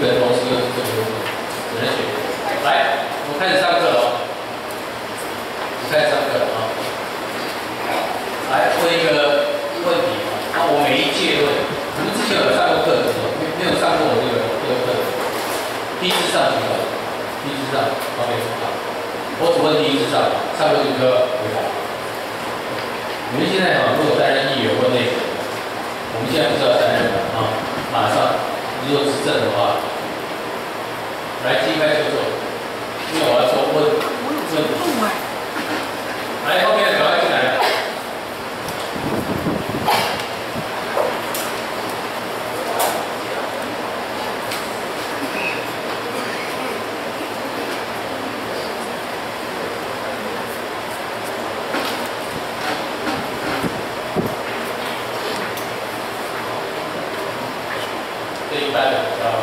个人同时又是这个优势，只能选。来，我们开始上课了哦。开始上课了啊。来问一个问题啊，我每一届问，你们之前有上过课的时候，没有上过我这个课？第一次上举手，第一次上 ，OK， 好。我只问第一次上，上过就不要回答。你们现在如果担任议员或内阁，我们现在不是要担任的啊，马上，如果执政的话，来鸡开就做，因为我要说问题。来，后面赶快进来。这一般的比较，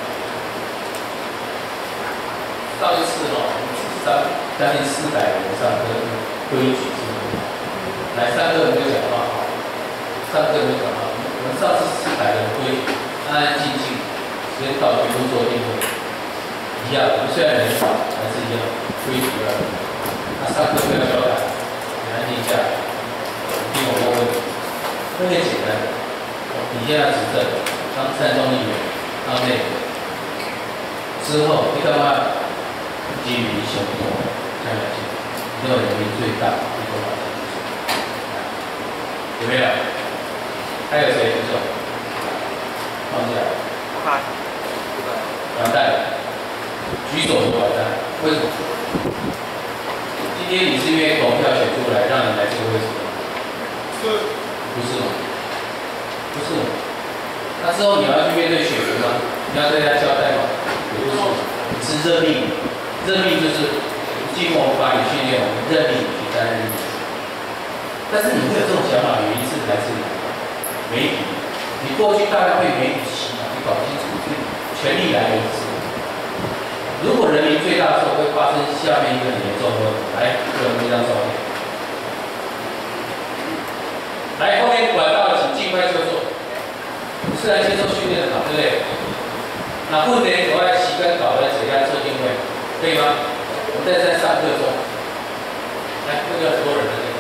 上一次将近400人上课，规矩是不是？来上课没有讲话，上课没有讲话。我们上次400人规矩，安安静静，时间到全部做定位，一样。我们虽然人少，还是一样规矩要。那上课不要交谈，你安静下来，听我问问题，特别简单的。你现在执政，当参众议员，当内阁之后，你干嘛基于雄厚？看下去，没有人民最大，你多少钱？有没有？还有谁举手？放下。完蛋，举手就完蛋。为什么？今天你是因为投票选出来，让你来这个位置吗？不是吗？不是吗？那之后你要去面对选民吗？你要对他交代吗？不是，你是任命，任命就是经过我们法语训练，我们任命你去担任。但是你会有这种想法，原因是来自于媒体。你过去大概被媒体洗脑，你搞清楚权力来源是什么。如果人民最大的时候，会发生下面一个很严重的问题。来，给我们这张照片。来，后面管道请尽快就做。你是来接受训练的嘛，对不对？那不能我要习惯搞来怎样做定位，可以吗？我们在上课中，来，这个很多人的地方。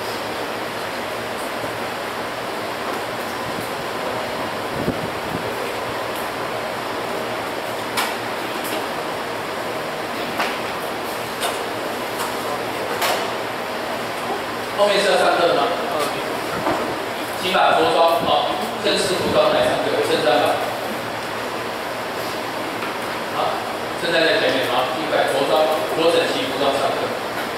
后面是要上课吗？请把着装好，正式服装来上课，衬衫吧。好，衬衫在前面，好，尽快着装，着整齐服装上课。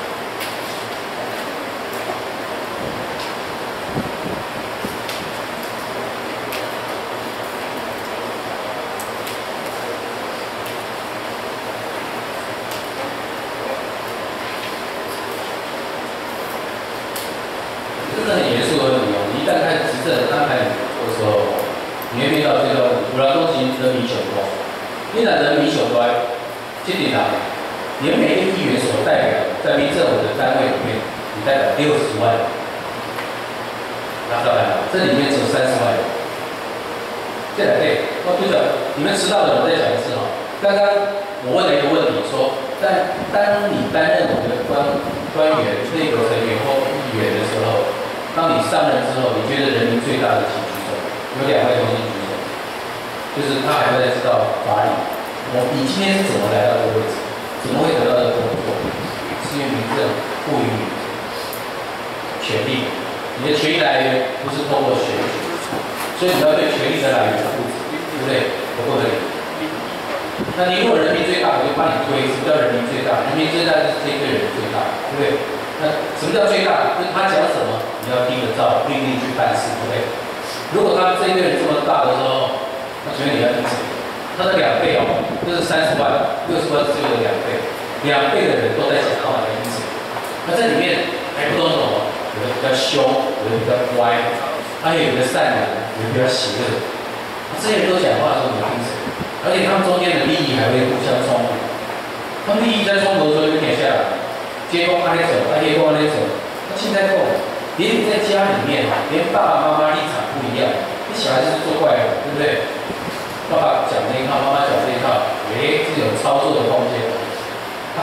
这是很严肃的问题哦。你一旦开始执政安排你做的时候，你会遇到这个问题。有人说人民选光，你若人民选光，这里呢，你们每一个议员所代表在民政府的单位里面，你代表60万人，拿出来了，这里面只有30万人。这两对，哦对了，你们知道的，我再讲一次哈。刚刚我问了一个问题，说当你担任我们的官员、内阁成员或议员的时候，当你上任之后，你觉得人民最大的请举手？有2位同学举手，就是他还会知道法理。你今天是怎么来到这个位置？怎么会得到这个工作？是因为民政赋予你权利，你的权利来源不是透过选举，所以你要对权利的来源负责，对不对？合不合理？那你如果人民最大，我就帮你推。什么叫人民最大？人民最大就是这一堆人最大，对不对？那什么叫最大？就是他讲什么，你要听得照命令去办事，对不对？如果他这一堆人这么大的时候，那请问你要听谁？他的2倍哦，就是30万，60万是只有2倍，2倍的人都在讲话，你要听谁？那这里面还不懂什么？有的比较凶，有的比较乖，还有的善良，有的比较邪恶。这些人都讲话的时候，你要听谁？而且他们中间的利益还会互相冲突，他们利益在冲突的时候就停下来，结果按那走，结果按那走，那现在够，连你在家里面，连爸爸妈妈立场不一样，你小孩子是做坏人，对不对？爸爸讲这一套，妈妈讲这一套，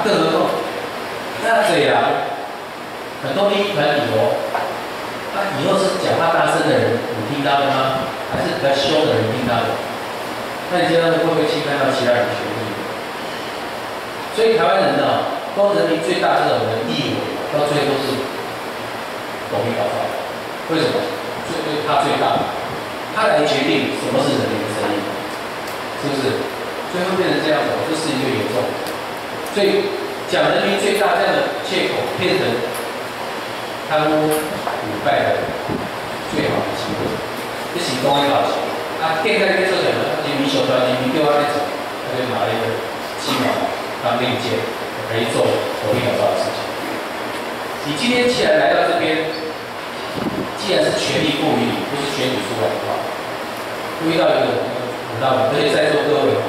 更何况那这样很多利益团体哦，以后是讲话大声的人，你听到的吗？还是比较凶的人听到的？那你这样会不会侵犯到其他人的权益？所以台湾人呢，光人民最大这种的立委，到最后都是狗屁搞造。为什么？他最大，他来决定什么是人民的声音，是不是？最后变成这样子，这是一个严重。所以讲人民最大这样的借口，变成贪污腐败的最好的机会。这是公安老师电在那做什么？人民手段，人民对外面走，他就拿了一个鸡毛当令箭，可以做狗屁搞造的事情。你今天既然来到这边，既然是权力赋予你，不是选举出来的话，遇到一个很大的，而且在座各位，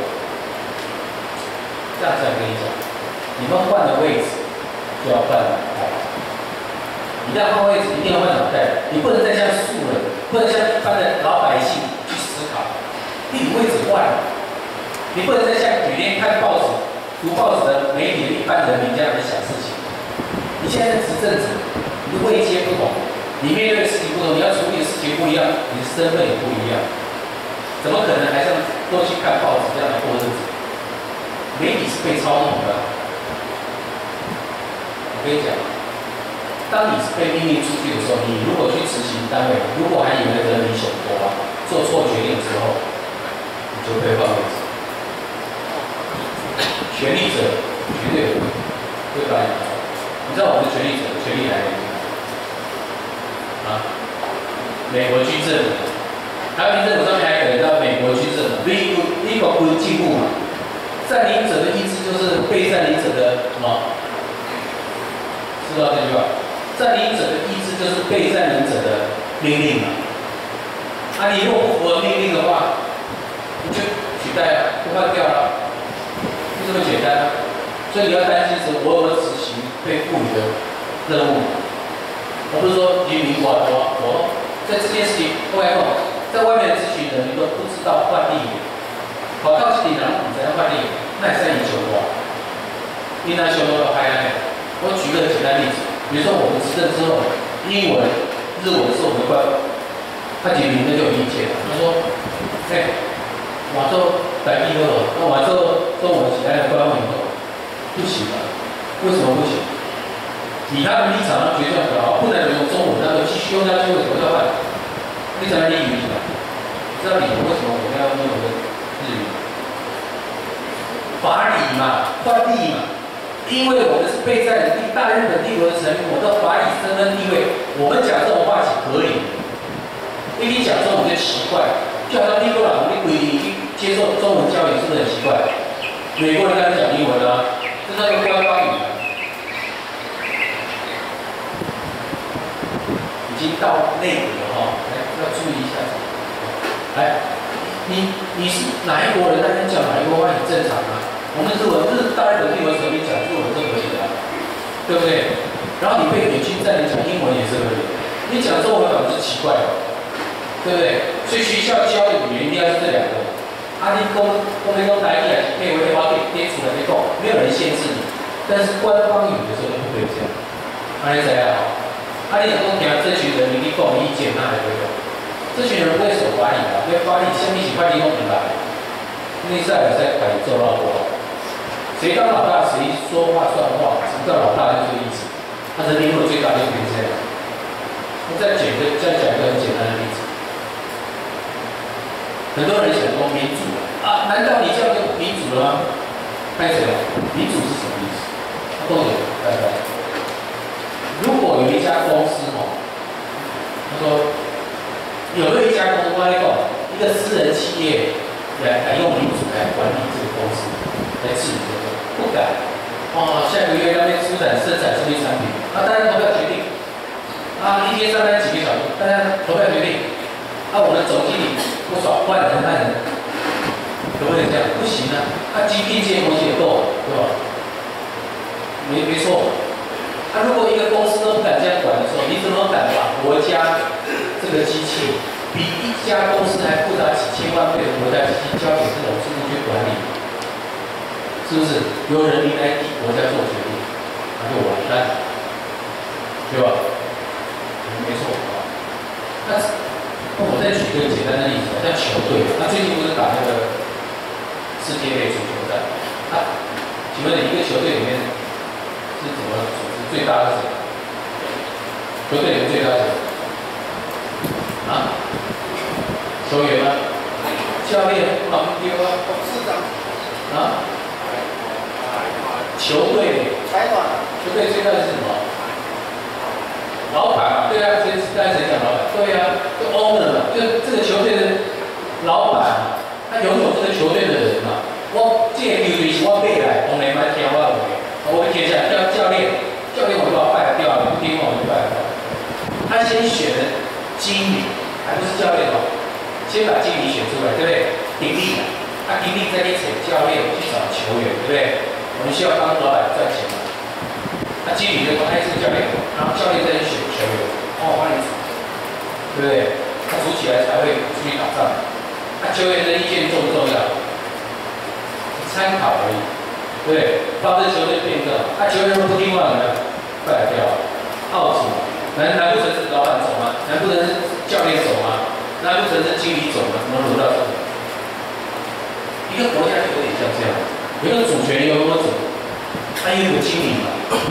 这样子跟你讲，你们换的位置就要换脑袋。一旦换位置，一定要换脑袋，你不能再像素人，不能像一般的老百姓去思考。你位置换了，你不能再像每天看报纸、读报纸的媒体的一般人民这样子想事情。你现在是执政者，你的位阶不同。你面对的事情不同，你要处理的事情不一样，你的身份也不一样，怎么可能还像过去看报纸这样来过日子？媒体是被操弄的。我跟你讲，当你是被命令出去的时候，你如果去执行单位，如果还以为人民选多啊，做错决定之后，你就被换位置。权力者绝对会把你拿走。你知道我们的权力者的权力来源？美国军政府，台湾政府上面还有到美国军政府，美国不是进步嘛？占领者的意志就是被占领者的什么？知道这句话？占领者的意志就是被占领者的命令嘛。你如果不符合命令的话，你就取代了，就换掉了，就这么简单。所以你要担心是我有没有执行被赋予的任务。而不是说人民我在这件事情，各位讲，在外面的咨询人，你都不知道换地点，跑到这里人唔知道换地点，那也是研究我。你那修到海岸我举个简单例子，比如说我们执政之后，英文、日文是我们的官，他人民就有意见了，他说，我做台语好，那我做中文起来的官文以后，不行了，为什么不行？以他的立场，他决定好，不能用中文，那就继续用下去，为什么要换？你怎么理解？知道理由为什么我们要用日语？法理嘛，换地嘛，因为我们是被占领大日本帝国的成员，我们的法理身份地位，我们讲这种话是合理的。因为你讲中文就奇怪，就好像美国人你规定去接受中文教育，是不是很奇怪？美国人开始讲英文啊，这是那个官方语言。已经到内部了哈，要注意一下。你是哪一国人？那你讲哪一国话很正常啊。我们日文是大日本帝国时候你讲日文是合理的，对不对？然后你被美军占领讲英文也是合理的，你讲中文反而是奇怪的，对不对？所以学校教的语言一定要是这两个。你讲台语还是配为话给出来你讲，没有人限制你，但是官方语的时候就不可以这样。你知啊？你若讲听这群人民去讲意见，那还不会用。这群人不会守法理的，因为法理下面是法律都明白。内在有在管做到过，谁当老大谁说话算话，什么叫老大就是这个意思。他人民如果最大就变这样。再讲一个很简单的例子，很多人想说民主难道你这样就民主了吗？拍谁了？民主是什么意思？都有如果有一家公司他说有一家公司一个私人企业来用民主来管理这个公司，来治理这个，不敢下个月要生产这些产品，大家投票决定一天上班几个小时，大家投票决定，我们总经理不爽，换人，可不可以这样？不行啊，经济这些东西也够，对吧？没错。如果一个公司都不敢这样管的时候，你怎么敢把国家这个机器比一家公司还复杂几千万倍的国家机器交给这种制度去管理？ 是不是？由人民来替国家做决定，那就完蛋，对吧？没错啊。那我再举一个简单的例子，像球队，那最近不是打那个世界杯足球赛？请问你一个球队里面是怎么组织？最大的是谁？球队里面最大的是谁？啊？球员吗？教练？老丢啊？董事长？啊？球队？财团？球队最大的是什么？老板嘛，对啊，刚才谁讲老板？对啊，就 owner 嘛，就这个球队的老板嘛，他拥有这个球队的人嘛。我这个球队是我买来，从来没听我的，我会贴下来叫教练，我就把他拜掉了，不听话我就拜掉。他先选的经理，还不是教练哦，先把经理选出来，对不对？鼎力，他鼎力再去找教练，去找球员，对不对？我们需要帮老板赚钱嘛。那经理就说：“哎，这个教练，然后教练再去选球员，我帮你组，对不对？他组起来才会出去打仗。那球员的意见重不重要？参考而已，对不对？帮这球队变更好。那球员不听话怎么样？败掉，out嘛。难不成是老板走吗？难不成是教练走吗？难不成是经理走吗？怎么轮到这里？一个国家就有点像这样，有一个主权，有一个主，他也有经理嘛。”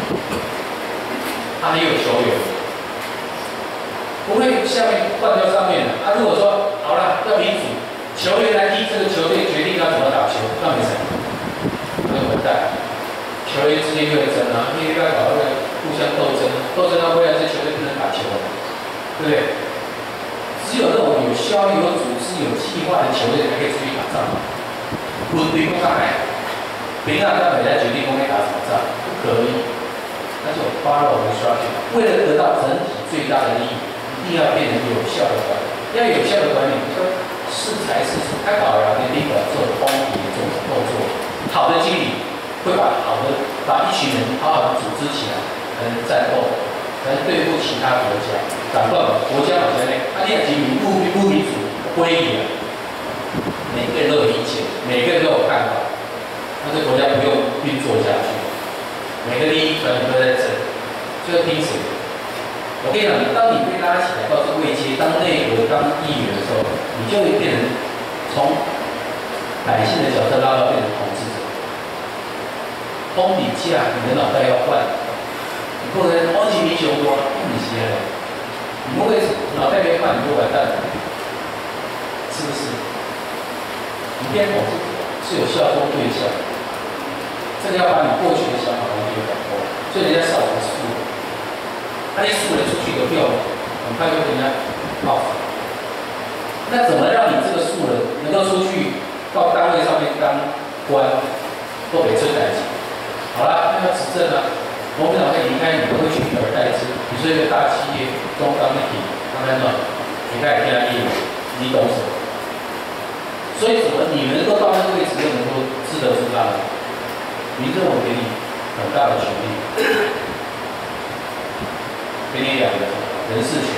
他还有球员，不会下面换掉上面的。如果说好了要民主，球员来替这个球队决定要怎么打球，那没谁，那完蛋。球员之间又在争啊，因为要搞那个互相斗争，到未来这球队不能打球了，对不对？只有那种有效率、有组织、有计划的球队才可以出去打仗。军队不上来，平常在美来决定公开打什么仗，不可以。那就 follow instruction， 为了得到整体最大的利益，一定要变成有效的管理。要有效的管理，说适才适所，开导然的地方做公平的做动作。好的经理会把一群人好好的组织起来，才能战斗，才能对付其他国家。反观国家好像那你经理不民主归理了，每个人都有意见，每个人都有看法，那这国家不用运作下去。每个利益团体都在争，就要拼谁？我跟你讲，当你被拉起来到这位阶，当内阁、当议员的时候，你就会变成从百姓的角色拉到变成统治者。通底价，你的脑袋要换，你不能超级民雄国不你些了，你不会脑袋没换，你就完蛋了，是不是？你变统治者是有效忠对象。这个要把你过去的想法完全改过，所以人家少数素人，那一素人出去有票，很快就被人家报复。那怎么让你这个素人能够出去到单位上面当官，都得真来钱？好了，那要执政啊，国民党会离开你，都会取而代之。你说一个大企业中钢一体，他们说你开始天然业务，你懂什么？所以怎么你能够到那个位置，又能够自得自当？民政府给你很大的权利，给你两个人事权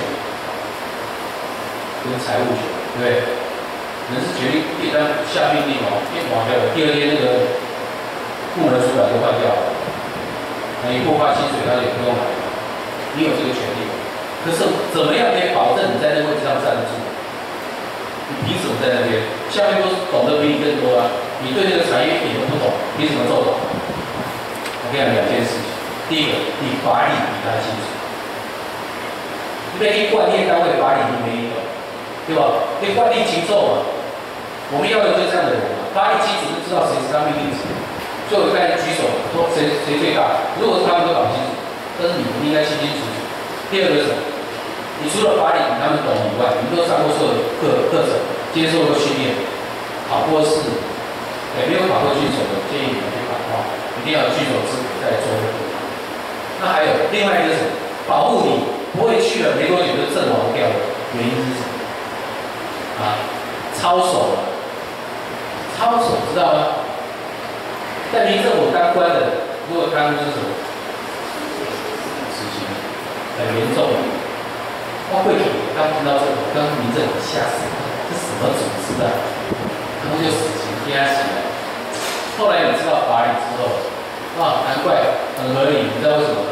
跟财务权，对不对？人事权利一旦下命令哦，一往还有第二天那个部门主管就换掉了，那你不发薪水，他也不用来，你有这个权利。可是怎么样可以保证你在那个位置上站得住？你凭什么在那边？下面都懂得比你更多啊！你对这个产业一点都不懂，凭什么做懂？我跟你讲两件事情。第一个，你法理比他清楚。你被惯练单位法理你没懂，对吧？你惯例清楚嘛？我们要的就是这样的人嘛。法理清楚就知道谁是他命令者。所以我刚才举手说谁最大？如果是他们都搞不清楚，但是你们应该清清楚楚。第二个是什么？你除了法理比他们懂以外，你们都上过所有课程，接受过训练，考过试，没有考过军手的，建议你们去考啊，一定要有军手资格再做这个。那还有另外一个是什么？保护你不会去了没多久就阵亡掉的原因是什么？啊，操守了，操守知道吗？在民政府当官的，如果贪污是什么？死刑，很严重的。包括我刚听到这个，我刚民政府吓死了，这什么组织啊？他们就死刑压起来， 后来你知道法理之后，啊，难怪很合理，你知道为什么吗？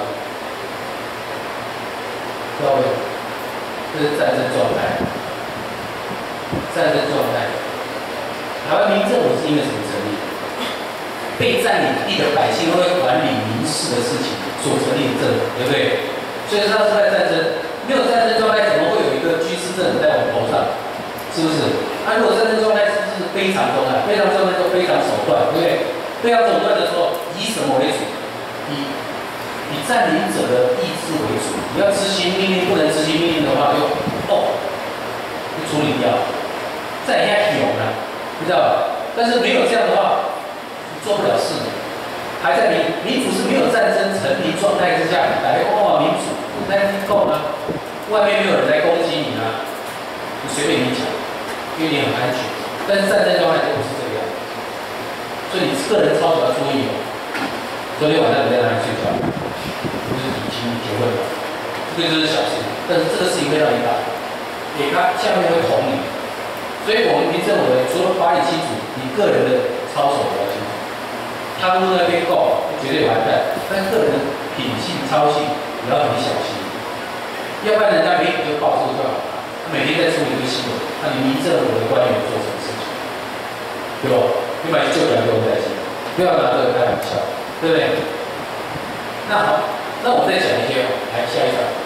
知道为什么？这是战争状态。战争状态。台湾民政府是因为什么成立？被占领地的百姓会管理民事的事情所成立的政府，对不对？所以它是在战争，没有战争状态，怎么会有一个军事政府在我们头上？是不是？如果战争状态是不是非常状态？非常状态就非常手段，对不对？非常手段的时候，以什么为主？以占领者的意志为主。你要执行命令，不能执行命令的话，就处理掉。再人家勇了，你知道吧？但是没有这样的话，你做不了事的。还在民主是没有战争成立状态之下，打开民主，那够吗？外面没有人来攻击你啊，你随便你讲，因为你很安全。但是战争状态就不是这个样子，所以你个人操守要注意哦。昨天晚上你在哪里睡觉？就是已经结婚了，这个就是小事，但是这个事情会让你打，给他下面会捅你。所以我们民政委除了法理清楚，你个人的操守也要清楚。贪污那边够，绝对完蛋。但个人的品性、操性也要很小心，要不然人家媒体就报这个就好了。他每天在处理一个新闻，那你民政府的官员做什么事情？对吧？你把旧人给我带进来，不要拿这个开玩笑，对不对？那好，那我再讲一些，来下一张。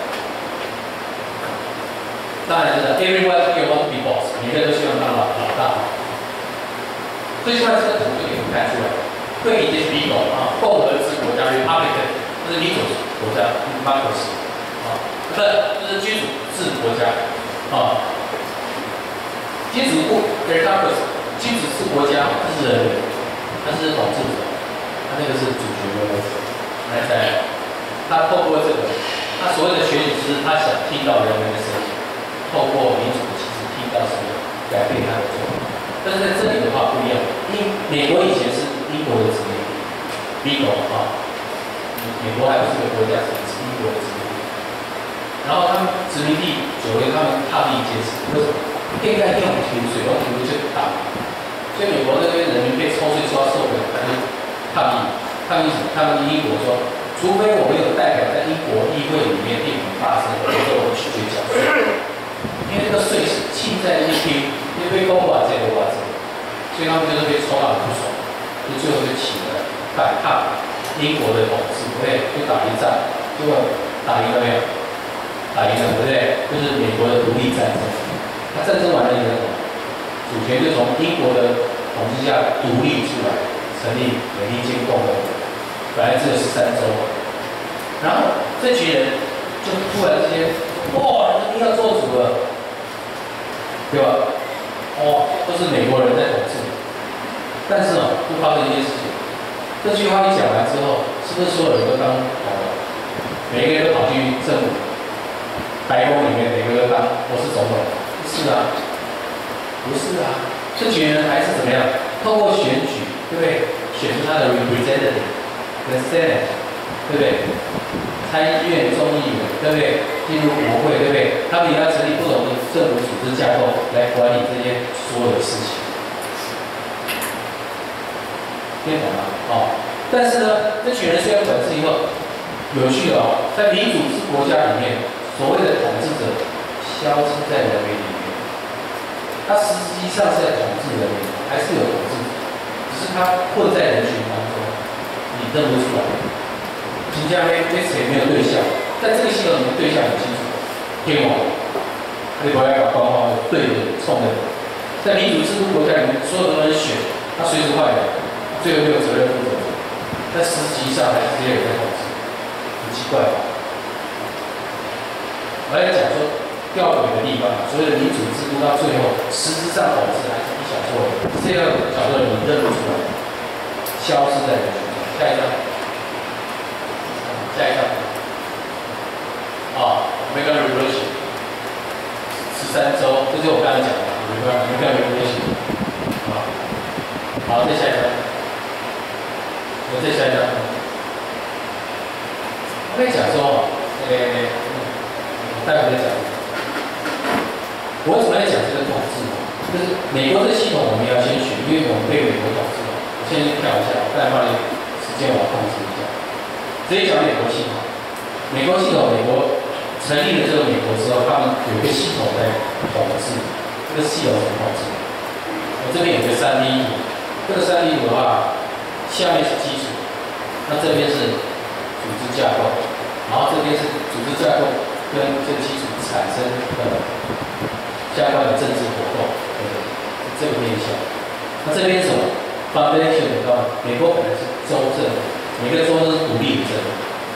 当然是 everyone here wants to be boss， 每个人都希望当老大。最起码这个图就可以看出来，对比这些民主啊，共和制国家 Republican， 这是民主国家 Democracy 啊，这是君主制国家啊。君主部 Democracy， 君主制国家这是人民，他是统治者，他那个是主角的位置。来猜，他透过这个，他所谓的选举是他想听到人民的声音。透过民主其实听到什么改变他的做法，但是在这里的话不一样，因为美国以前是英国的殖民地，美国美国还不是个国家，是英国的殖民地。然后他们殖民地久了，他们抗议一件事，为什么？应该用停水，用停水去打，所以美国那边人民被抽税抽到受不了，他就抗议什么？他们英国说，除非我们有代表在英国议会里面替我们发声，否则我们拒绝缴税。因为这个税是倾在一边，因为被公把这个把这个，所以他们就是被抽到很不爽，就最后就起了反抗英国的统治，对不对？就打一仗，结果打赢了没有？打赢了，对不对？就是美国的独立战争。他战争完了以后，主权就从英国的统治下独立出来，成立美利坚共和国，本来只有13州，然后这群人就突然之间，哇，人民要做主了。对吧？都是美国人在统治，但是就发生一件事情。这句话一讲完之后，是不是所有人都当好了？每个人都跑去政府白宫里面，每个人都当我是总统？不是啊，不是啊。这群人还是怎么样？透过选举，对不对？选出他的 representative 跟 Senate， 对不对？参议院、众议员，对不对？进入国会，对不对？他们也要成立不同的政府组织架构来管理这些所有的事情，听懂吗？但是呢，这群人虽然管制以后，有趣的在民主制国家里面，所谓的统治者消失在人民里面，他实际上是在统治人民，还是有统治者，只是他混在人群当中，你认不出来。新加坡谁没有对象？在这个系统里面，对象很清楚，天王，你不要搞官方的对的冲的。在民主制度国家里面，所有的人选，他随时换人，最后没有责任负责。但实际上还是这些人在统治，很奇怪吧？我在讲说吊诡的地方，所谓的民主制度到最后，实质上统治还是一小撮人，这样的小撮人你认不出来，消失在人群中。下一张。下一张，American Revolution， 13州，这就是我刚才讲的 American Revolution， 好，再下一张，再下一张。我跟你讲说，我待会再讲。我为什么要讲这个统治？就是美国的系统我们要先学，因为我们被美国统治了， 先跳一下，再帮你时间我控制一下。直接讲美国系统，美国系统，美国成立了这个美国之后，他们有一个系统在统治，这个系统怎么统治？我这边有个3D 图，这个3D 图的话，下面是基础，那这边是组织架构，然后这边是组织架构跟这个基础产生的相关的政治活动，这个面向。那这边是什么 ？Foundation 的话，美国本来是州政府，每个州都是独立的政府，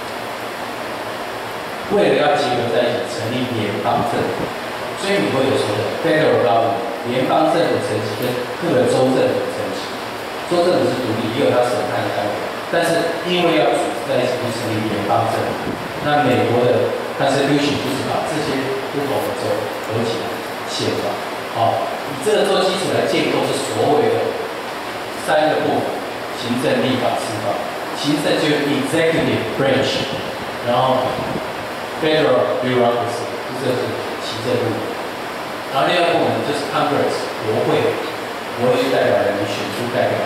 为了要结合在一起成立联邦政府，所以美国有说的 Federal Government 联邦政府层级跟各个州政府层级，州政府是独立，也有它审判单位，但是因为要组织在一起，就成立联邦政府。那美国的 Constitution 就是把这些不同的州合起来宪法，以这个做基础来建构是所谓的3个部门：行政、立法、司法。行政就是 Executive Branch， 然后 Federal Bureaucracy， 这是行政部门。然后第二个部门就是 Congress， 国会，国会是代表人民选出代表，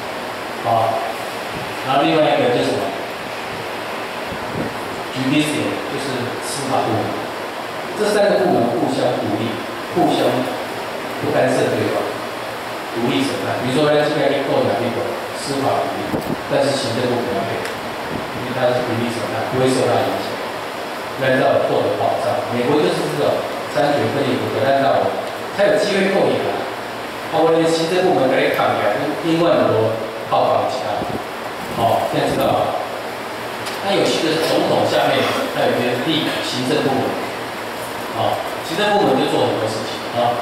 然后另外一个就是什么 ？Judicial， 就是司法部门。这3个部门互相独立，互相不干涉对方，独立审判。比如说，咱这边构哪一个司法独立，但是行政部不要配，因为它是独立审判，不会受到影响。按照获得保障，美国就是这种3权分立，按照才有机会扣你啊。我连行政部门给你扛起来，另外很多炮防其他。现在知道了。那有趣的是，总统下面还有一个行政部门，行政部门就做很多事情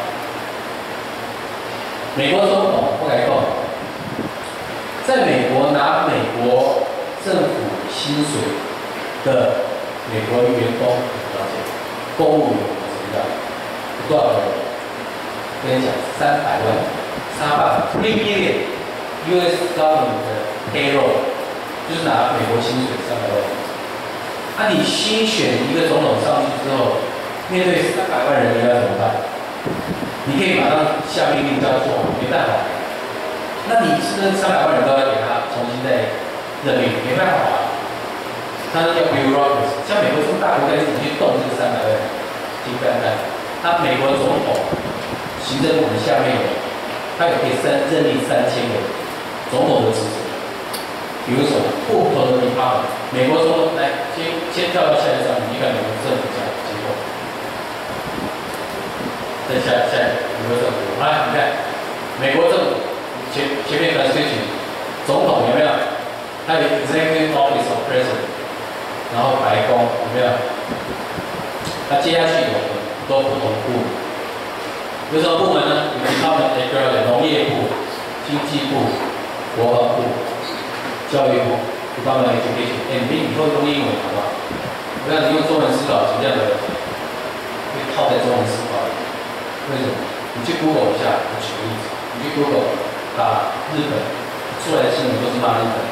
美国总统不改动，在美国拿美国政府薪水的美国员工多少钱？公务员我知道多少人？跟你讲，300万，300 billion US government 的 payroll， 就是拿美国薪水300万。你新选一个总统上去之后，面对300万人，你要怎么办？你可以马上下命令叫他做，没办法。那你是不是300万人都要给他重新再任命？没办法他要 bureaucracy， 像美国这么大国家，你怎么去动这个300万人？金单单，他美国总统行政部门下面有，他也可以任命3000个总统的职责。比如说不同的 department， 美国总统来先跳到下一张，你看美国政府讲结构。再下美国政府，你看美国政府前面的事情，总统有没有？他有 Executive Office of President。然后白宫有没有？那接下去有很多不同部门，有什么部门呢？有 Department of Agriculture 农业部、经济部、国防部、教育部 Department of Education。你以后用英文好不好？我让你用中文思考，尽量的会套在中文思考里。为什么？你去 Google 一下，我举个例子，你去 Google 打日本，出来的新闻都是骂日本。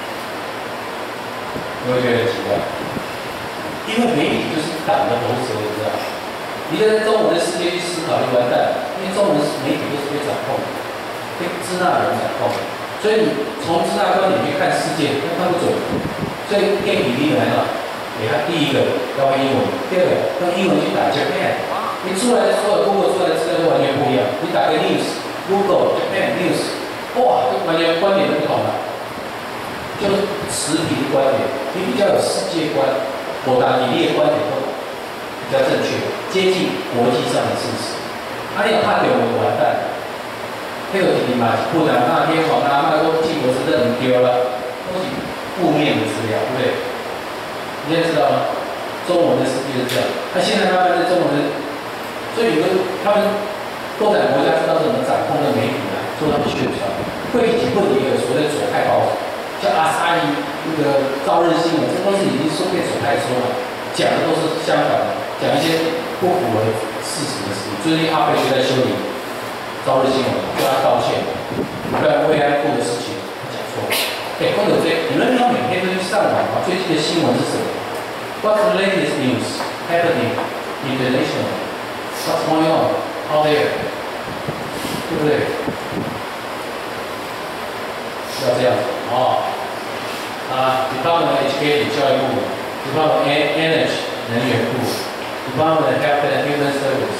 你会觉得很奇怪，因为媒体就是党的喉舌，你知道？你在中文的世界去思考就完蛋了，因为中文媒体都是被掌控的，被支那人掌控的，所以你从支那观点去看世界，看不准。所以电影里面呢，给他第一个要会英文，第二个用英文去打 Japan， 你出来的所有 Google 出来的资料都完全不一样。你打个 News，Google Japan News， 哇，完全观点都不同了。就是持平的观点，你比较有世界观，我打你的观点都比较正确，接近国际上的事实。你有怕丢我完蛋，那个题嘛，不然那天皇那都靖国之政丢了，都是负面的资料，对不对？你现在知道吗？中文的世界是这样，现在慢慢在中文的，所以他们共产国家知道怎么掌控的媒体做他们宣传，会一个所谓的左派报纸。像阿萨伊那个朝日新闻，这都是已经说被左派说了，讲的都是相反的，讲一些不符合事实的事情。最近阿贝就在修理朝日新闻，叫他道歉，不然慰安妇的事情他讲错了。或者你们要每天都去上网吗？最近的新闻是什么 ？What's the latest news happening internationally? What's going on out there？ 对不对？ 要这样子哦。Department of Education 教育部门 ，Department of Energy 能源部 ，Department of Health and Human Service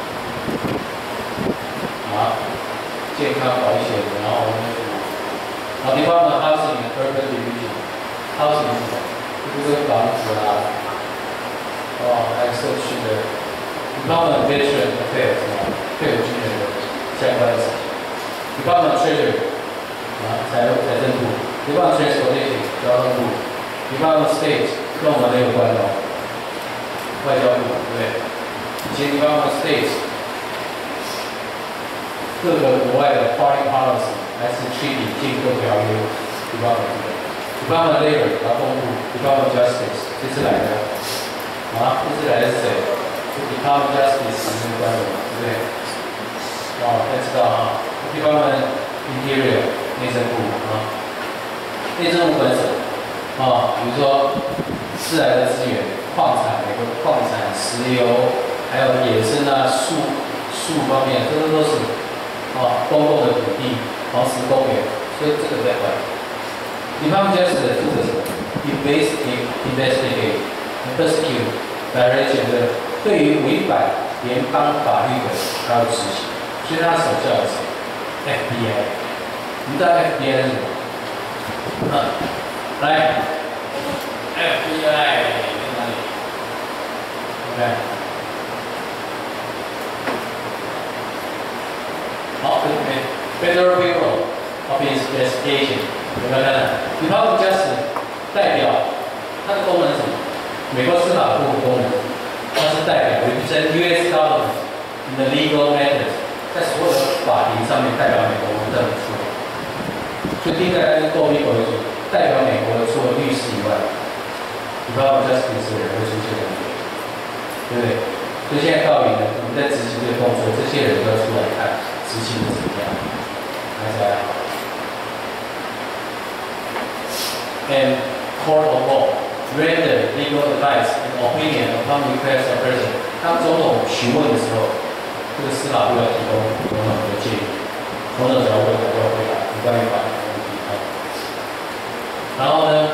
健康保险，然后Department of Housing and Urban Division，Housing 是什么？就是房子还有社区的 Department of Veteran Affairs 退伍军人的相关的事情 ，Department of Treasury 财政部 ，Department of Transportation 交通部 ，Department of State 跟我们没有关的外交部对不对？以前 Department of State 各个国外的 foreign policy 还是 treaty 建构条约 Department of Labor 劳动部 ，Department of Justice 这次来的这次来的是谁？是 Department of Justice 行政官员对不对？大家知道Department Interior 内政部内政部管什么？比如说自然的资源，矿产、石油，还有野生树方面，这都是公共的土地、黄石公园，所以这个在管。Department of Justice 负责什么 ？investigate, prosecute, direction 的对于违反联邦法律的还有执行，所以他手下的是 FBI。你知道 FBI 是什么？来 ，FBI 在哪里 ？OK。好，这边 Federal Bureau of Investigation 有没有看到 ？Department of Justice 代表它的功能是什么？美国司法部的功能，它是代表 represent U.S. government in the legal matters， 在所有的法庭上面代表美国政府。所以听起来是够一口一句，代表美国除了律师以外 ，Department of Justice 的人会出现在那里，对不对？所以现在到底呢，我们在执行这个动作，这些人都要出来看执行的怎么样，大家。And court of law render legal advice and opinion upon request of person。当总统询问的时候，这个司法部要提供总统的建议，总统只要回答就要回答，有关于法律的问题然后呢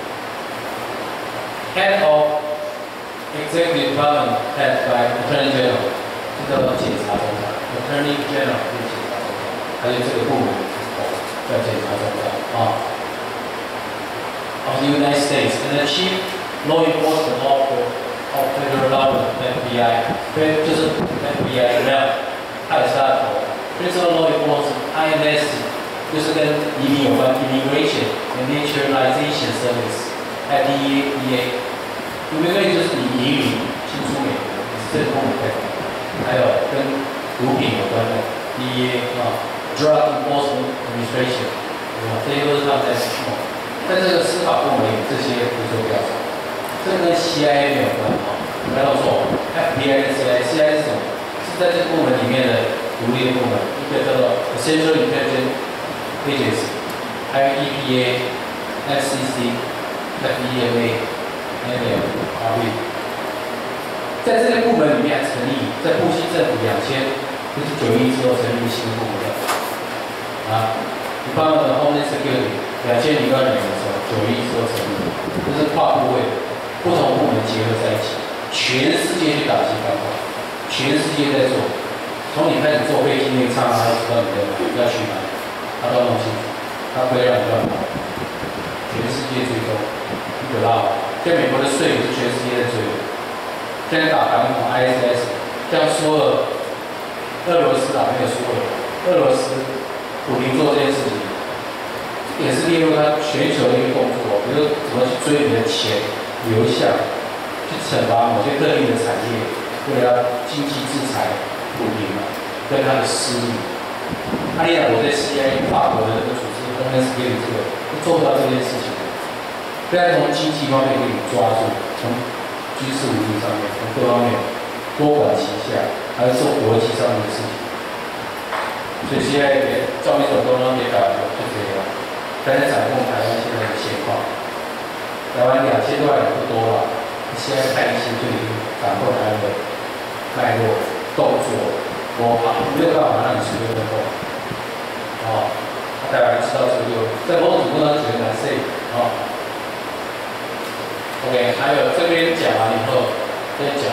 ，Head of Executive Department head by Attorney General， 这叫做检察总长 ，Attorney General 是检察总长，还有这个部门叫检察总长of the United States and the Chief Law Enforcement Officer of Federal Government FBI， 就是 FBI 怎么样？他也是他的头 ，Principal Law Enforcement INS 就是跟移民有关 ，Immigration and Naturalization Service，IDEA，有没有可以就是你移民进出美国，你是政府的代表，还有跟毒品有关的 DEA，Drug Enforcement Administration， 这些都是他们在使用。在这个司法部门里，这些不做调查，这跟 CIA 没有关不要说 FBI 跟 CIA 是什么？是在这个部门里面的独立的部门，一个叫做 Central Intelligence Agency， 还有 EPA、FCC、FEMA、NLRB， 在这些部门里面成立，在布希政府就是9·11之后成立新的部门Department of Homeland Security。2002年的时候，9·11之后成立，就是跨部会，不同部门结合在一起，全世界去打击反恐，全世界在做。从你开始坐飞机那一刹那，他就知道你要去哪里，他都弄清楚，他不会让你乱跑。全世界追踪，很可怕。在美国的税是全世界在追的。现在打反恐 ISS， 这样说了，俄罗斯没有说了，俄罗斯普京做这件事情。也是列入他全球的一个动作，比如怎么去追你的钱流向，去惩罚某些特定的产业，为了要经济制裁普京跟他的私欲。我在 CIA 法国的这个组织，Homeland Security 这个做不到这件事情。虽然从经济方面给你抓住，从军事武力上面，从各方面多管齐下，还有做国际上面的事情。所以 CIA 照一手都能给打就这样。才能掌控台湾现在的现况。台湾2000多万人不多了，现在派一些就已经掌控台湾的脉络、动作、没有办法让你随便动。 大家知道这个就在某种程度上觉得蛮 safe 啊。OK， 还有这边讲完以后，再讲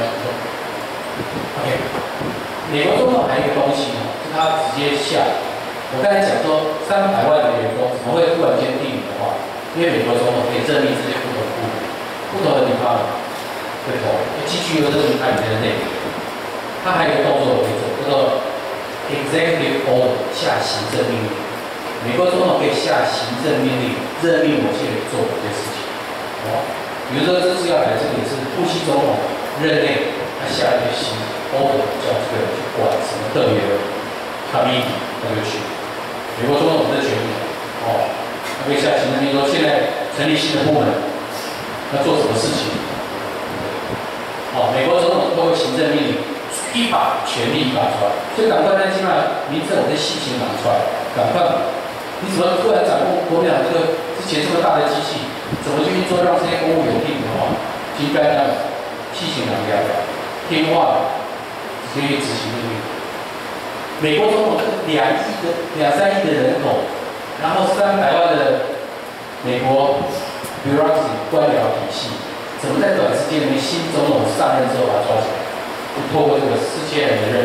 OK， 美国总统还有一个东西呢，是他直接下。我刚才讲说300万的员工怎么会突然间定的话，因为美国总统可以任命这些不同部门、不同的地方的头，继续又任命他里面的内阁。他还有一个动作可以做，叫做 executive order 下行政命令。美国总统可以下行政命令，任命某些人做某些事情。比如说这次要来，这个也是布希总统任内，他下一个行 order 叫这个人去管什么特别的 committee， 他就去。美国总统的权利，他可以下行政命令说现在成立新的部门，要做什么事情。美国总统透过行政命令，一把权力一把出来，所以赶快呢，起码民政府的细情拿出来，赶快。你怎么突然掌控国民党这个之前这么大的机器，怎么去运作让这些公务员听的话，应该让细情拿掉，听话的，直接去执行命令。美国总统2、3亿的人口，然后300万的美国 bureaucracy 官僚体系，怎么在短时间内新总统上任之后把他抓起来？就透过这个3000人的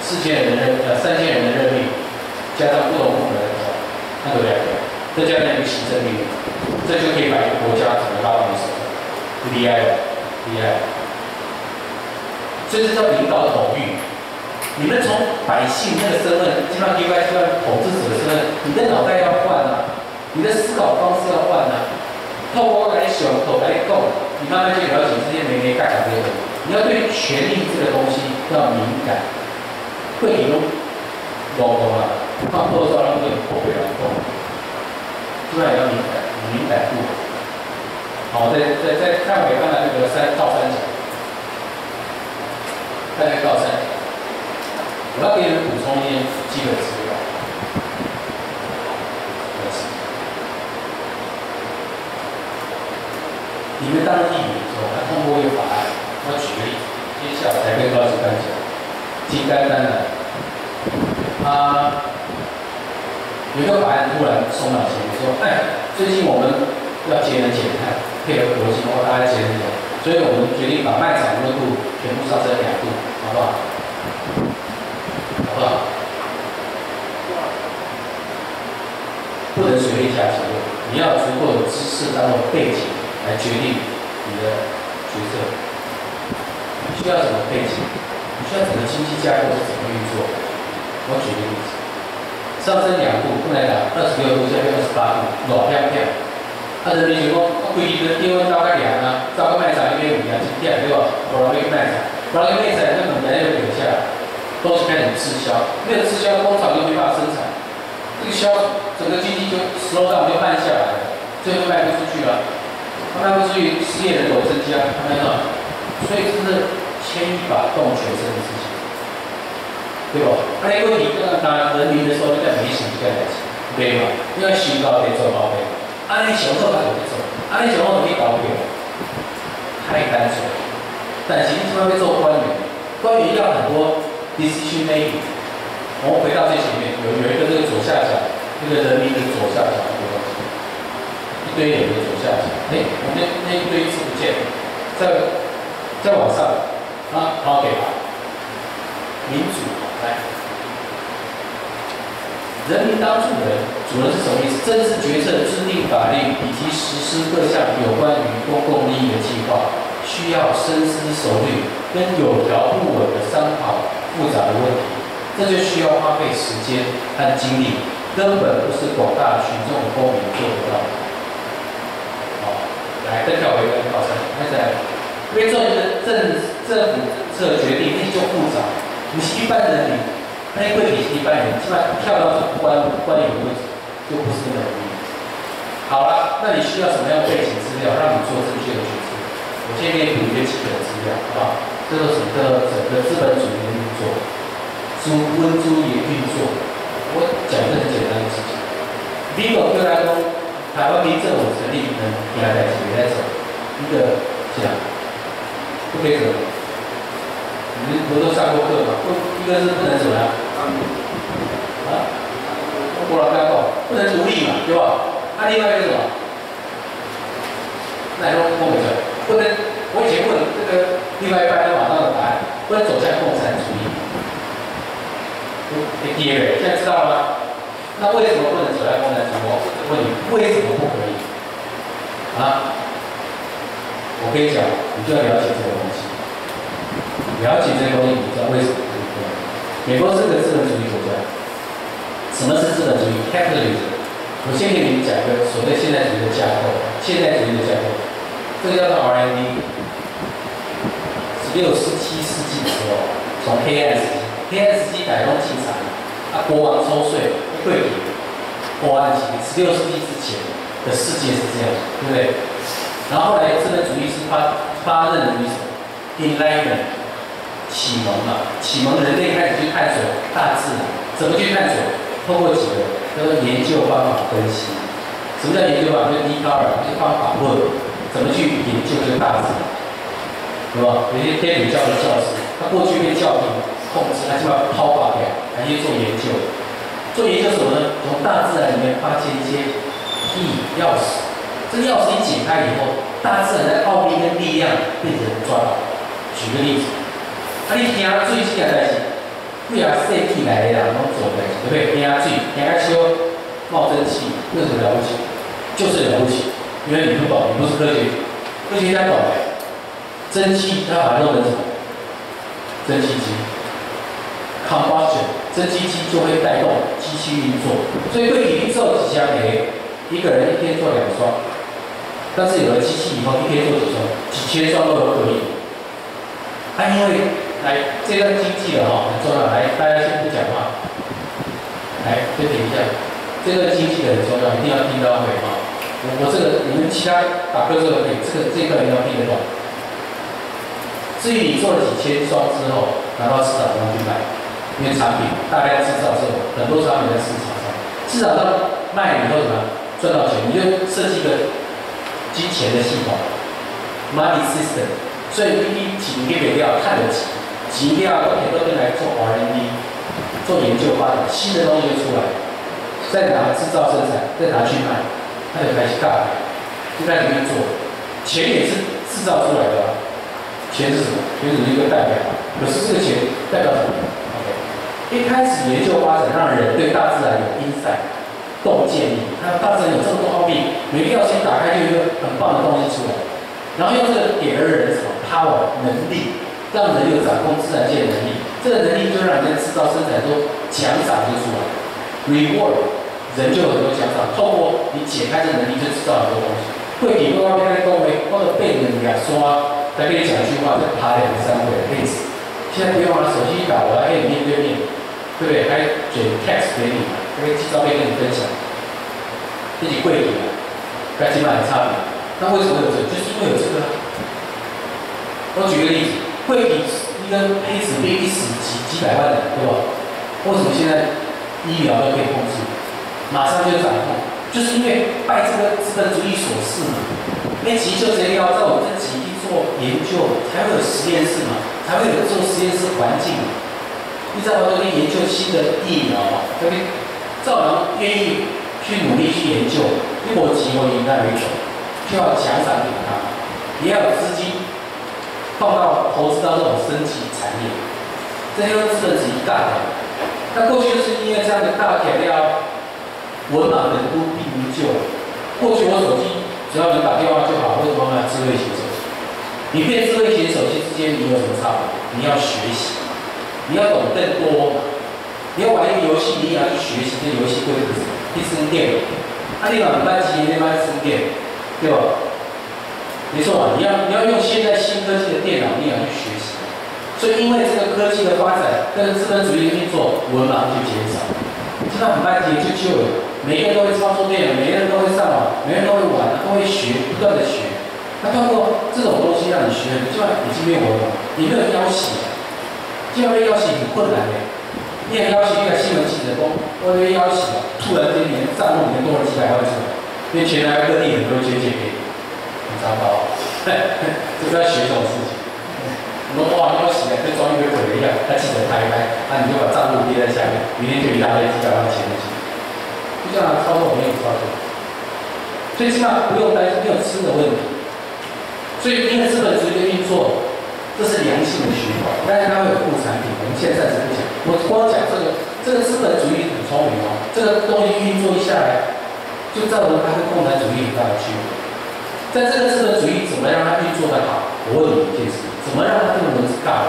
任命，加上不同部门的人口。那对不对？再加上一个行政命令，这就可以把一个国家整个拉到你手上，厉害了，厉害了。所以这叫领导统御。你们从百姓那个身份，基本上统治者的身份，你的脑袋要换啊，你的思考方式要换啊。透过来想，透过来讲，你慢慢去了解这些没干这些东西。你要对权力这个东西要敏感，会有懂啊。放多少人会后悔来动，另外也要敏感度。好，再看回刚才那个倒三角，看那个倒三角，我要给你们补充一些基本资料。你们当议员的时候，还通过一个法案，我举个例子，接下来才跟高级干讲，挺简单的，有一个法案突然送到前面说，最近我们要节能减碳，配合国际，大家节能减，所以我们决定把卖场温度全部上升2度，好不好？好不好？不能随便下结论，你要有足够的知识当做背景来决定你的决策。需要什么背景？你需要整个经济架构是怎么运作？我举个例子。上升2度，本来讲26度，下变28度，热飘飘。人民就讲，规日的低温大概凉啊，照个卖场那边有凉，1点对吧？我让去卖场，然后卖场那冷来就留下来，东西开始滞销，没有滞销，工厂就没办法生产，这个整个经济就 slow down 就慢下来了，最后卖不出去了，卖不出去，失业人口增加，看到，所以这是牵一把动全身的事情。对吧？因为你当人民的时候，你在没想这个代志，对嘛？因为收高得做高配，尼上好还是做，尼上好就去高配，太单纯。但是你起码要做官员，官员要很多 decision making。我们回到最前面，有一个这个左下角，这个人民的左下角这个东西，一堆人的左下角，我们那一堆字不见了，再往上，好给吧，民主。来，人民当主人，主人是什么意思？政治决策、制定法律以及实施各项有关于公共利益的计划，需要深思熟虑跟有条不紊的商讨复杂的问题，这就需要花费时间和精力，根本不是广大群众的公民做得到的。好，来，再跳回跟考生，开始来，因为做一个政府政策决定，那就复杂。不是一般人民，那会比一般人，起码跳到官员的位置，就不是那么容易。好了，那你需要什么样的背景资料，让你做正确的决策？我先给你补一些基本的资料，好不好？这个整个资本主义的运作，温猪也运作。我讲一个很简单的事情。美国对来讲，台湾民政府成立能听在几个在走，一个这样，不可以走。你们都上过课吗？一个是不能什么呀？ 国人不要动，不能独立嘛，对吧？那另外一个是什么？那说共产不能，我以前问这个另外一半都马上的答案，不能走向共产主义。第一个，现在知道了吗？那为什么不能走向共产主义？我问你，为什么不可以？啊？我跟你讲，你就要了解这个东西，了解这个东西，你知道为什么不可以？美国是个资本主义国家。什么是资本主义 ？Capitalism。我先给你们讲一个所谓现代主义的架构，现代主义的架构。这个叫做 R&D。16、17世纪的时候，从黑暗时期，黑暗时期改动进场，国王抽税，贵体，国王期，16世纪之前的世界是这样，对不对？然后后来资本主义是发轫于什么 ？Enlightenment， 启蒙嘛，启蒙人类开始去探索大自然，怎么去探索？通过几个叫做研究方法分析。什么叫研究方法？就是笛卡尔这个方法论，怎么去研究这个大自然，对吧？有些天主教的教师，他过去被教廷控制，他就要抛法表，来去做研究。做研究什么呢？从大自然里面发现一些钥匙。这个钥匙一解开以后，大自然的奥秘跟力量被人抓到。举个例子，你听最近的代志。对啊，世纪来的人拢做的，对不对？听水，听烧，冒蒸汽，为什么了不起？就是了不起，因为你不懂，你不是科学家懂的。蒸汽它把它弄成什么？蒸汽机 ，combustion， 蒸汽机就会带动机器运作，所以会宇宙几箱煤，一个人一天做2双，但是有了机器以后，一天做几双？几千双都有可以。因为来，这段经济的很重要。来，大家先不讲话，来，先停一下。这段经济的很重要，一定要听到会我这个你们其他打瞌睡的可以，这一段一定要听得懂。至于你做了几千双之后，拿到市场上去卖，因为产品大量制造之后，很多产品在市场上卖以后怎么赚到钱？你就设计一个金钱的系统 ，money system。所以你一定要看得起，一定要很多人来做 R&D， 做研究发展，新的东西就出来，再拿制造生产，再拿去卖，他就开始干，就开始去做。钱也是制造出来的，钱是什么？钱只是一个代表，可是这个钱代表什么 ？OK， 一开始研究发展，让人对大自然有 insight， 洞见力，看大自然有这么多奥秘，每个要先打开就有一个很棒的东西出来。然后用这个给了人什么 power 能力，让人有掌控自然界的能力。这个能力就让人家制造生产中奖赏就出来 ，reward 人就有很多奖赏。透过你解开这个能力，就制造很多东西。会比外面那恭维，或者被人家说来跟你讲一句话，再爬2、3回累死。现在不用了，手机一打，我还可以面对面，对不对？还卷 text 给你，还可以寄照片跟你分享，自己跪你了，跟起码有差别。那为什么有这个？就是因为有这个。我举个例子，会比一个黑死病一死几百万人，对吧？为什么现在医疗都可以控制，马上就掌控？就是因为拜这个资本主义所赐嘛。因为急救这些要在我们这起地做研究，才会有实验室嘛，才会有做实验室环境嘛。你知道吗？都可以研究新的疫苗嘛，都可以照常愿意去努力去研究，因为我急我应该为主。就要奖赏给他，也要有资金放到投资到这种升级产业，这些都是资本主义干的。那过去就是因为这样的大体量，文盲人都避不救。过去我手机只要能打电话就好，为什么要智慧型手机？你变智慧型手机之间你有什么差别？你要学习，你要懂更多。你要玩一个游戏，你也要去学习这游戏规则是什么，去升电。你两班级那班升电。对吧？没错嘛，你要用现在新科技的电脑，你也要去学习。所以因为这个科技的发展跟资本主义的运作，文盲就减少。现在很慢节就救了，每个人都会操作电脑，每个人都会上网，每个人都会玩，都会学，不断的学。那通过这种东西让你学，基本上已经没有文盲，你没有要挟，就要被要挟很困难的。你也要挟一个新闻记者说，我被要挟，突然间你的账户里面多了几百万出来。因为全台各地很多人捐献给你，很糟糕，就是要学这种事情。你说哇，你要洗了，跟装一堆鬼一样，他记者拍一拍，那你就把账户贴在下面，明天就一大堆几百万钱进去。 就这样操作没有操作，最起码不用担心没有吃的问题。所以因为资本主义的运作，这是良性的循环，但是它会有副产品，我们现在暂时不讲。我光讲这个资本主义很聪明哦，这个东西运作一下来，就造成它跟共产主义很大的区别。在这个资本主义怎么让它运作的好？我问你一件事，怎么让它这个轮子大？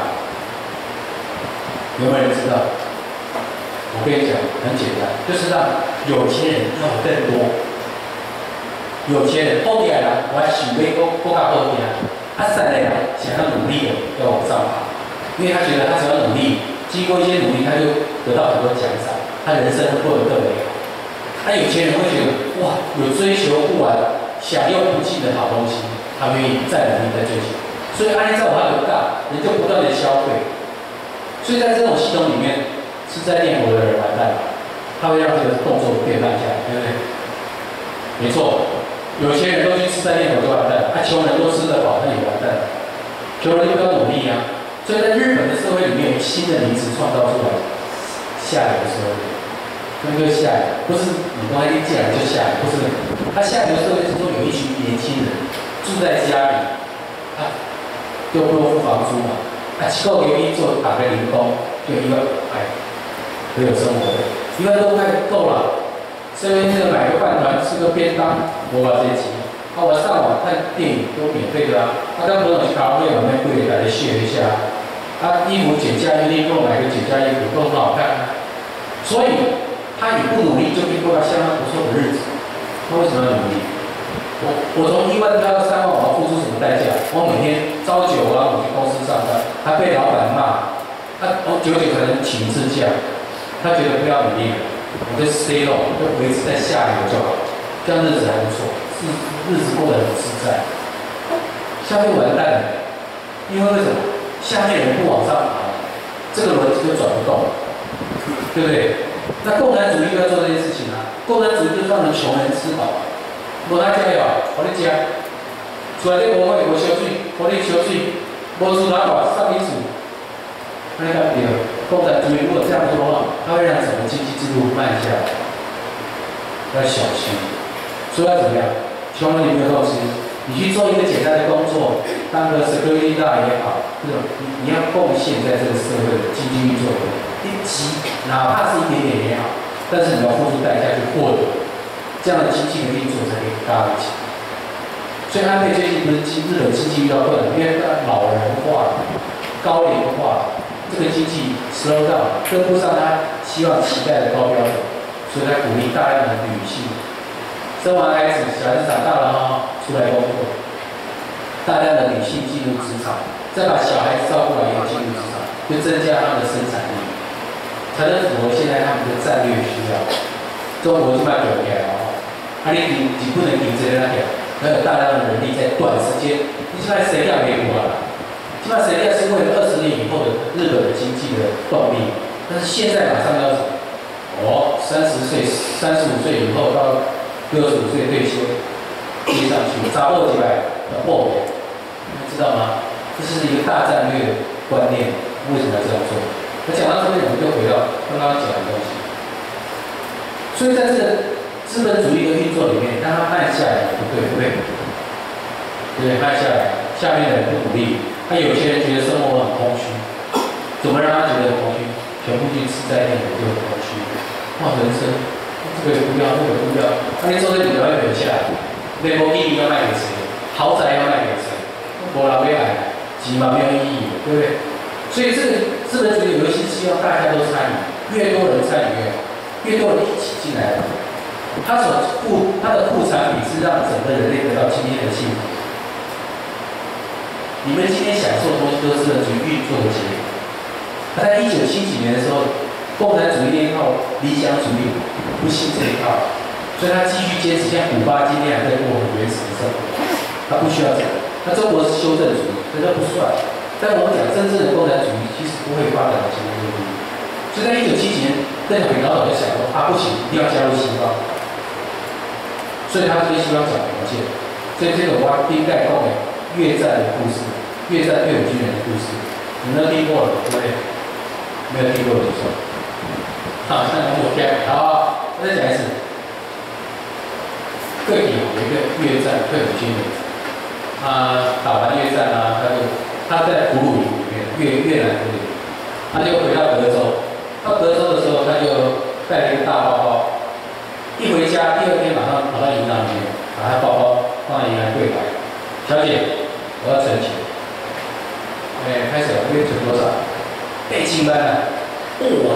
有没有人知道？我跟你讲，很简单，就是让有钱人要更多。有钱人后面人，我想要更加后面，善的人想要努力的要往上爬，因为他觉得他只要努力，经过一些努力，他就得到很多奖赏，他人生会过得更美好。那有钱人会觉得，哇，有追求不完、享用不尽的好东西，他愿意再努力再追求。所以按照他的大，人就不断的消费。所以在这种系统里面，吃在念佛的人完蛋了，他会让这个动作变慢下来，对不对？没错。有钱人都去吃在念佛就完蛋，穷人都吃得饱，那也完蛋了。穷人就不要努力啊。所以在日本的社会里面，有新的名词创造出来，下流社会。那个下流，不是你刚才一进来就下流，不是。他下流社会是说有一群年轻人住在家里，又不用付房租嘛，一个月做打个零工，就1万块，很有生活的，1万多块够了。这边这个买个饭团，吃个便当，我把这些钱。我上网看电影都免费的啊。跟朋友去卡拉 OK 买那贵的，来炫一下。衣服减价优惠，给我买个减价衣服，都很好看。所以他也不努力，就可以过到相当不错的日子。他为什么要努力？我从1万到3万，我要付出什么代价？我每天朝9晚5去公司上班，还被老板骂。我久可能请一次假，他觉得不要努力了。我就 stay low， 就维持在下流就好，这样日子还不错，日子过得很自在。下面完蛋了，因为为什么？下面人不往上爬，这个轮子就转不动，对不对？那共产主义就要做这件事情啊，共产主义就是让人穷人吃饱，无他加油，我你吃，出来这国会无烧水，我你烧水，无厝哪大上你厝，那你看对了。共产主义如果这样做的话，它会让整个经济制度慢下来，要小心。所以要怎么样？穷人你没有东西，你去做一个简单的工作，当个 security guard 也好，这种你要贡献在这个社会的经济运作里面，哪怕是一点点也好，但是你要付出代价去获得，这样的经济的运作才可以搭得起。所以安倍最近不是日本经济遇到困难，因为老人化了、高龄化了。这个经济 slow down， 跟不上他期待的高标准，所以他鼓励大量的女性生完孩子，小孩子长大了哈，出来工作，大量的女性进入职场，再把小孩子照顾完以后进入职场，就增加他们的生产力，才能符合现在他们的战略需要。中国就卖表起来了，你不能停止那条，要有大量的人力在短时间，你现在谁要美国啊？那谁要是为了20年以后的日本的经济的动力，但是现在马上要30岁、35岁以后到65岁退休，接上去，砸破几百的后面，你知道吗？这是一个大战略观念，为什么要这样做？我讲到这边，我们就回到刚刚讲的东西。所以在这个资本主义的运作里面，当它慢下来，不对，对，慢下来，下面的人不努力。有些人觉得生活很空虚，怎么让他觉得很空虚？全部去吃在念佛就很空虚。人生这个也不要，那个也不要，你做这几条要留下来。雷博基尼要卖给谁？豪宅要卖给谁？没人要买，几毛没有意义，对不对？所以这个资本主义游戏是希望大家都参与，越多人参与越好，越多人一起进来。它的副产品是让整个人类得到今天的幸福。你们今天享受的东西都是资本主义运作的结果。在1970几年的时候，共产主义那一套理想主义不信这一套，所以他继续坚持，像古巴今天还在过很原始的生活，他不需要这个。那中国是修正主义，所以这不算。但我们讲真正的共产主义，其实不会发展到今天这个地步。所以在1970几年，邓小平老早就想说，不行，一定要加入西方。所以他对西方讲条件。所以这个我要冰盖后面越战的故事。越战越有军人的故事，你们都听过了，对不对？没有听过就算。那我讲，好，我再讲一次。 贵体有一个越战退伍军人，打完越战他在俘虏营里面，越南俘虏营，他就回到德州。到德州的时候，他就带了一个大包包，一回家，第二天马上跑到银行里面，把他包包放在银行柜台，小姐，我要存钱。开始了，约存多少？背清班了，哇，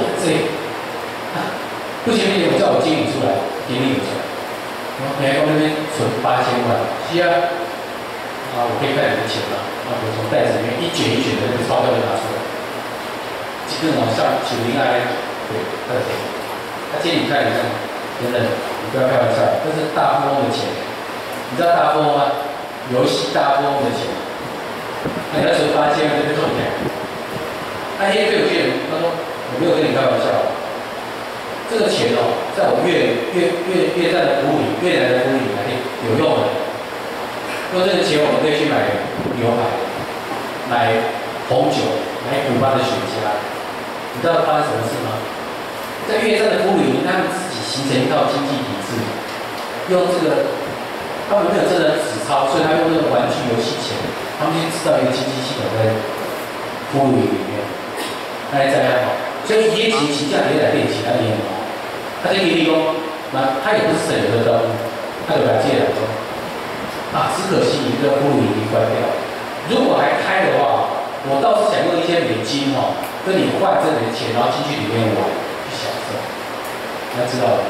不行不行，我叫我经理出来，经理出来。我那边存8000万，是啊，我可以看你的钱吗？我从袋子里面一卷一卷的那个钞票就拿出来，基本上像90I，对，他的钱。他经理看一看，真的，你不要开玩笑，这是大富翁的钱。你知道大富翁吗？游戏大富翁的钱。你要存8000万，这边中奖。那天对有些人，他说我没有跟你开玩笑，这个钱在我越战的俘虏，越南的俘虏还可以有用的。用这个钱，我们可以去买牛排，买红酒，买古巴的雪茄。你知道发生什么事吗？在越战的俘虏营，他们自己形成一套经济体制，用这个，他们没有真的纸钞，所以他用那个玩具游戏钱，他们去制造一个经济系统在俘虏营里面。那这样好，所以一钱钱价别来变钱，他也很好。他这个地方，他也不是省油的灯，他就来借了说，只可惜一个俘虏营已经关掉了。如果还开的话，我倒是想用一些美金跟你换这里的钱，然后进去里面玩，去享受。大家知道了？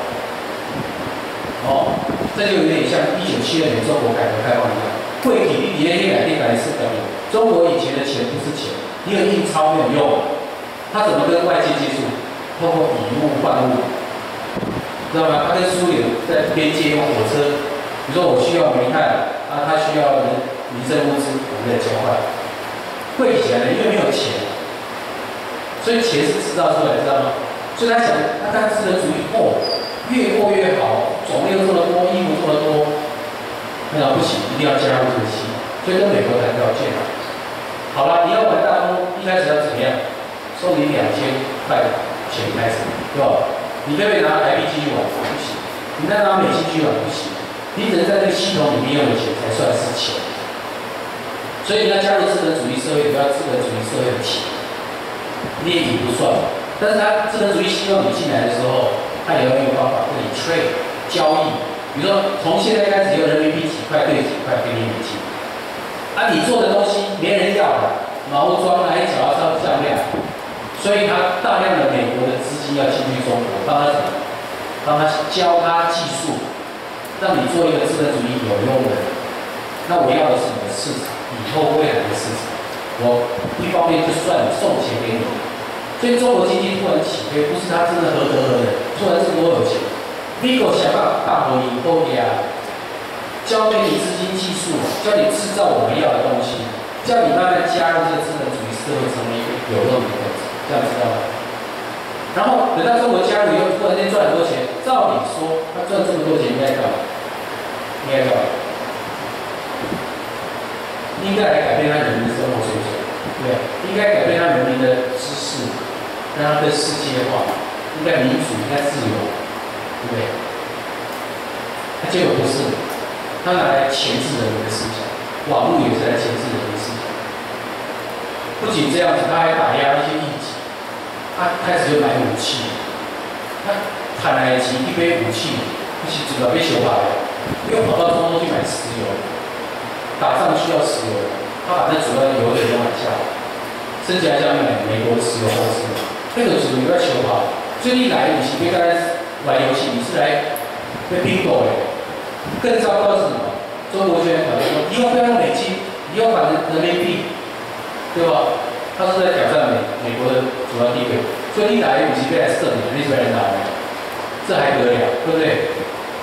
这就有点像1972年中国改革开放一样，贵体比那天改变是等于中国以前的钱不是钱，你有印钞没有用，他怎么跟外界接触？通过以物换物，知道吗？他跟苏联在边界用火车，比如说我需要煤炭，他需要民生物资，我们在交换。贵起来了，因为没有钱，所以钱是制造出来，知道吗？所以他想，他资本主义越过越好，种类又这么多，衣服这么多，那不行，一定要加入这个系统，所以跟美国谈条件。好了，你要玩大风，一开始要怎么样？收你2000块钱开始，对吧？你可不可以拿台币继续玩？不行，你再拿美金继续玩不行，你只能在这个系统里面用的钱才算是钱。所以你要加入资本主义社会，你要资本主义社会的钱，列举不算。但是他资本主义希望你进来的时候，他也要用方法跟你 trade 交易。比如说，从现在开始用人民币几块兑几块给你美金，你做的东西没人要了，毛装来脚踏车项链，所以他大量的美国的资金要进去中国，帮他什么？帮他教他技术，让你做一个资本主义有用的人。那我要的是你的市场。以后未来的市场，我一方面就算你送钱给你，所以中国经济突然起飞，不是他真的何德何能，突然这么多有钱。Vigo 想办法大国以后教给你资金技术，教你制造我们要的东西，叫你慢慢加入这个资本主义社会，成为一个有用的分子，这样知道吗？然后等到中国加入以后，突然间赚很多钱，照理说他赚这么多钱应该干嘛？应该干嘛？应该来改变他人民的生活水准，对，应该改变他人民的知识，让他跟世界化，应该民主，应该自由，对不对？他结果不是，他拿来钳制人民的思想，网络也是来钳制人民的思想。不仅这样子，他还打压一些异己，他开始就买武器，他谈来起一杯武器，不是主要被修好的，又跑到中东去买石油。打仗需要石油，他把那主要的油给都买下来，甚至还想买美国的石油公司，那个主要求好。所以你来，你是别来玩游戏，你是来被 bingo 的。更糟糕的是什么？中国现在考虑说，以后不要用美金，以后把人民币，对吧？他是在挑战美国的主要地位。所以你来，你是别来设你，你是别来拿的，这还得了，对不对？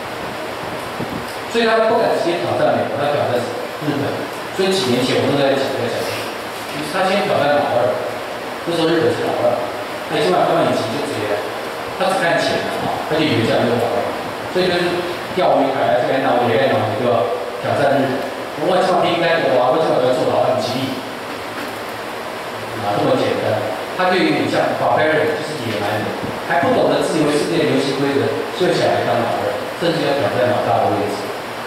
所以他不敢直接挑战美国，他挑战什么？日本，所以几年前我们都在讲，他先挑战老二，那时候日本是老二，他起码他们已经就直接，他只看钱他就以为这样就老二，所以就是钓鱼台这边拿我也拿对吧？挑战日本，我起码应该我起码要做老二，吉利，这么简单，他就有点像 barbarian， 就是野蛮人，还不懂得自由世界的游戏规则，就想来当老二，甚至要挑战老大的位置。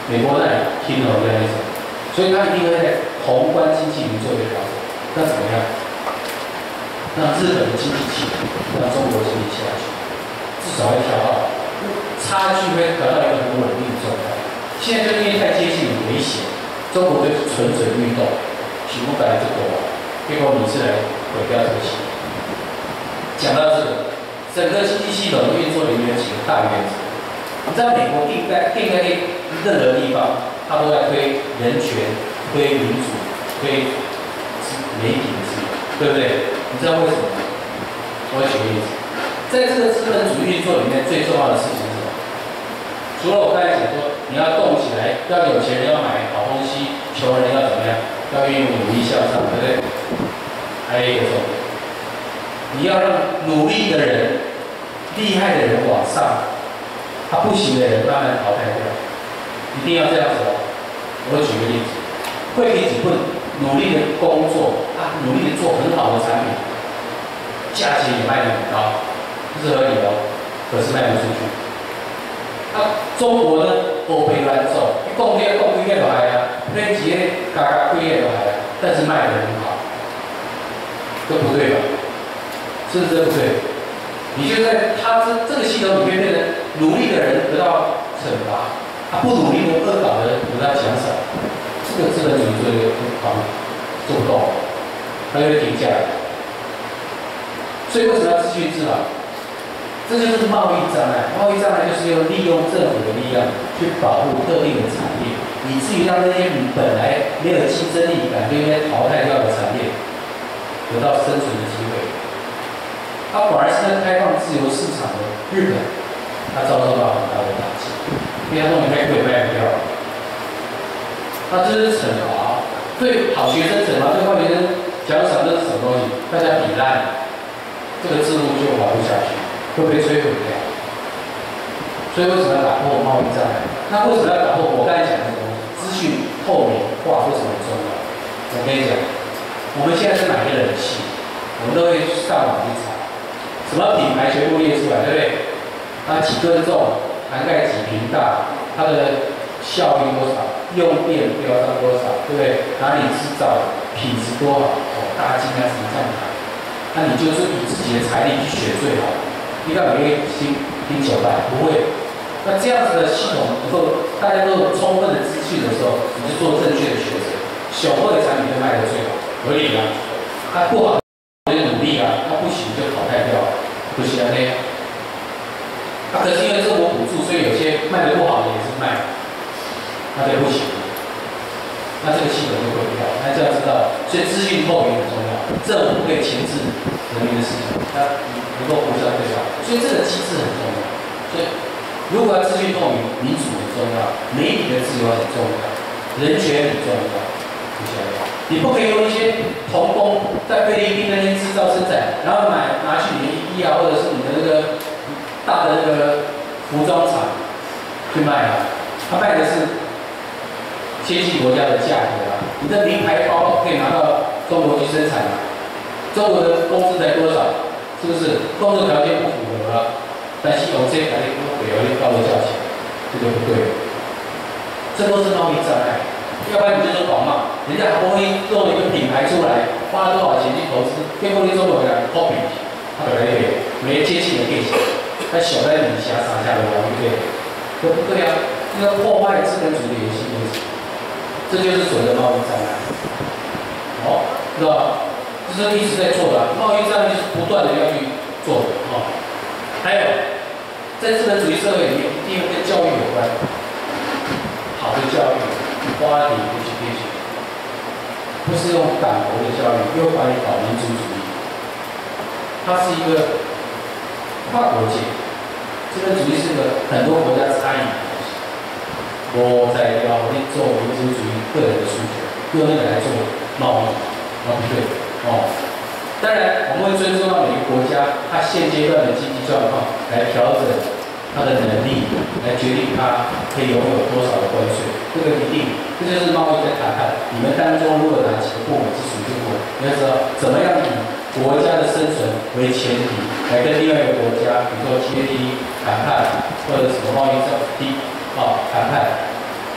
美国那里听了这样一种，所以他一定会在宏观经济里做一个调整。那怎么样？让日本的经济起来，让中国经济下去，至少会调到差距会调到一个很稳定的状态。现在就因为太接近危险，中国就蠢蠢欲动，许不改这个，结果你是来毁掉这个系统。讲到这个，整个经济系统运作里面有几个大原则。你在美国定在任何地方，它都在推人权、推民主、推媒体的自由，对不对？你知道为什么吗？我举个例子，在这个资本主义运作里面，最重要的事情是什么？除了我刚才讲说，你要动起来，要有钱人要买好东西，穷人要怎么样？要运用努力向上，对不对？还有一个重点，你要让努力的人、厉害的人往上。他不行的人慢慢淘汰掉，一定要这样子哦。我举个例子，惠比只会努力的工作，他努力的做很好的产品，价钱也卖得很高，这是合理的哦，可是卖不出去。中国呢，欧美乱走，一供几个就来啊，那几个加几个就来啊，但是卖得很好，这不对吧？是不是这不对？你就在他这个系统里面变成努力的人得到惩罚，他不努力的恶搞的人得到奖赏，这个资本主义做一个做不动，他就会停下来。所以为什么要秩序治法？这就是贸易障碍。贸易障碍就是利用政府的力量去保护特定的产业，以至于让那些本来没有竞争力、感觉应该淘汰掉的产业得到生存的机会。它反而是在开放自由市场的日本，它遭受到很大的打击，因为它东西太贵卖不掉。那这是惩罚，对好学生惩罚，对坏学生奖赏，这是什么东西？大家比烂，这个制度就活不下去，会被摧毁掉。所以为什么要打破贸易障碍？那为什么要打破我刚才讲的东西？资讯透明化为什么很重要？我跟你讲，我们现在是买个冷气，我们都会上网去查。什么品牌全部列出来，对不对？它几吨重，涵盖几坪大，它的效率多少，用电标上多少，对不对？哪里制造的，品质多好，大家尽量什么这样谈。那你就是以自己的财力去选最好的，你看每个拼900，不会。那这样子的系统能够大家都有充分的资讯的时候，你就做正确的选择，小货的产品就卖得最好，合理啊。它不好。努力啊，那不行就淘汰掉了，不行啊那样。可是因为政府补助，所以有些卖得不好的也是卖，那就不行。那这个系统就会不掉。那就要知道，所以资讯透明很重要，政府不可以钳制人民的事情，它能够互相对话，所以这个机制很重要。所以如果要资讯透明，民主很重要，媒体的自由很重要，人权很重要，不晓得。你不可以用一些童工在菲律宾那边制造生产，然后拿去你的衣啊，或者是你的那个大的那个服装厂去卖啊，他卖的是先进国家的价格啊，你的名牌包可以拿到中国去生产啊，中国的工资才多少？是不是？工作条件不符合啊，但是有些改变不给了高的价钱，这就不对了，这都是贸易障碍。要不然你就说广贸，人家好不容易做了一个品牌出来，花了多少钱去投资，结果你中国人 copy， 他本来也没接近的变形，他小在底下撒下的对不对？对不对啊？这个破坏资本主义的游戏规则，这就是所谓的贸易障碍。好，知道吧？这是一直在做的，贸易障碍就是不断的要去做的哦。还有，在资本主义社会里面，一定跟教育有关，好的教育。花点education，不是用党国的教育，又把你搞民族主义。它是一个跨国界，资本主义是个很多国家参与的东西。我在要你做民族主义个人的诉求，用那个来做贸易，不对哦。当然，我们会尊重到每个国家它现阶段的经济状况，来调整它的能力，来决定它可以拥有多少的关税。这个一定，这就是贸易在谈判。你们当中如果哪几个部门是属于这个部门，你要知道怎么样以国家的生存为前提，来跟另外一个国家，比如说 TPP 谈判，或者什么贸易战谈判，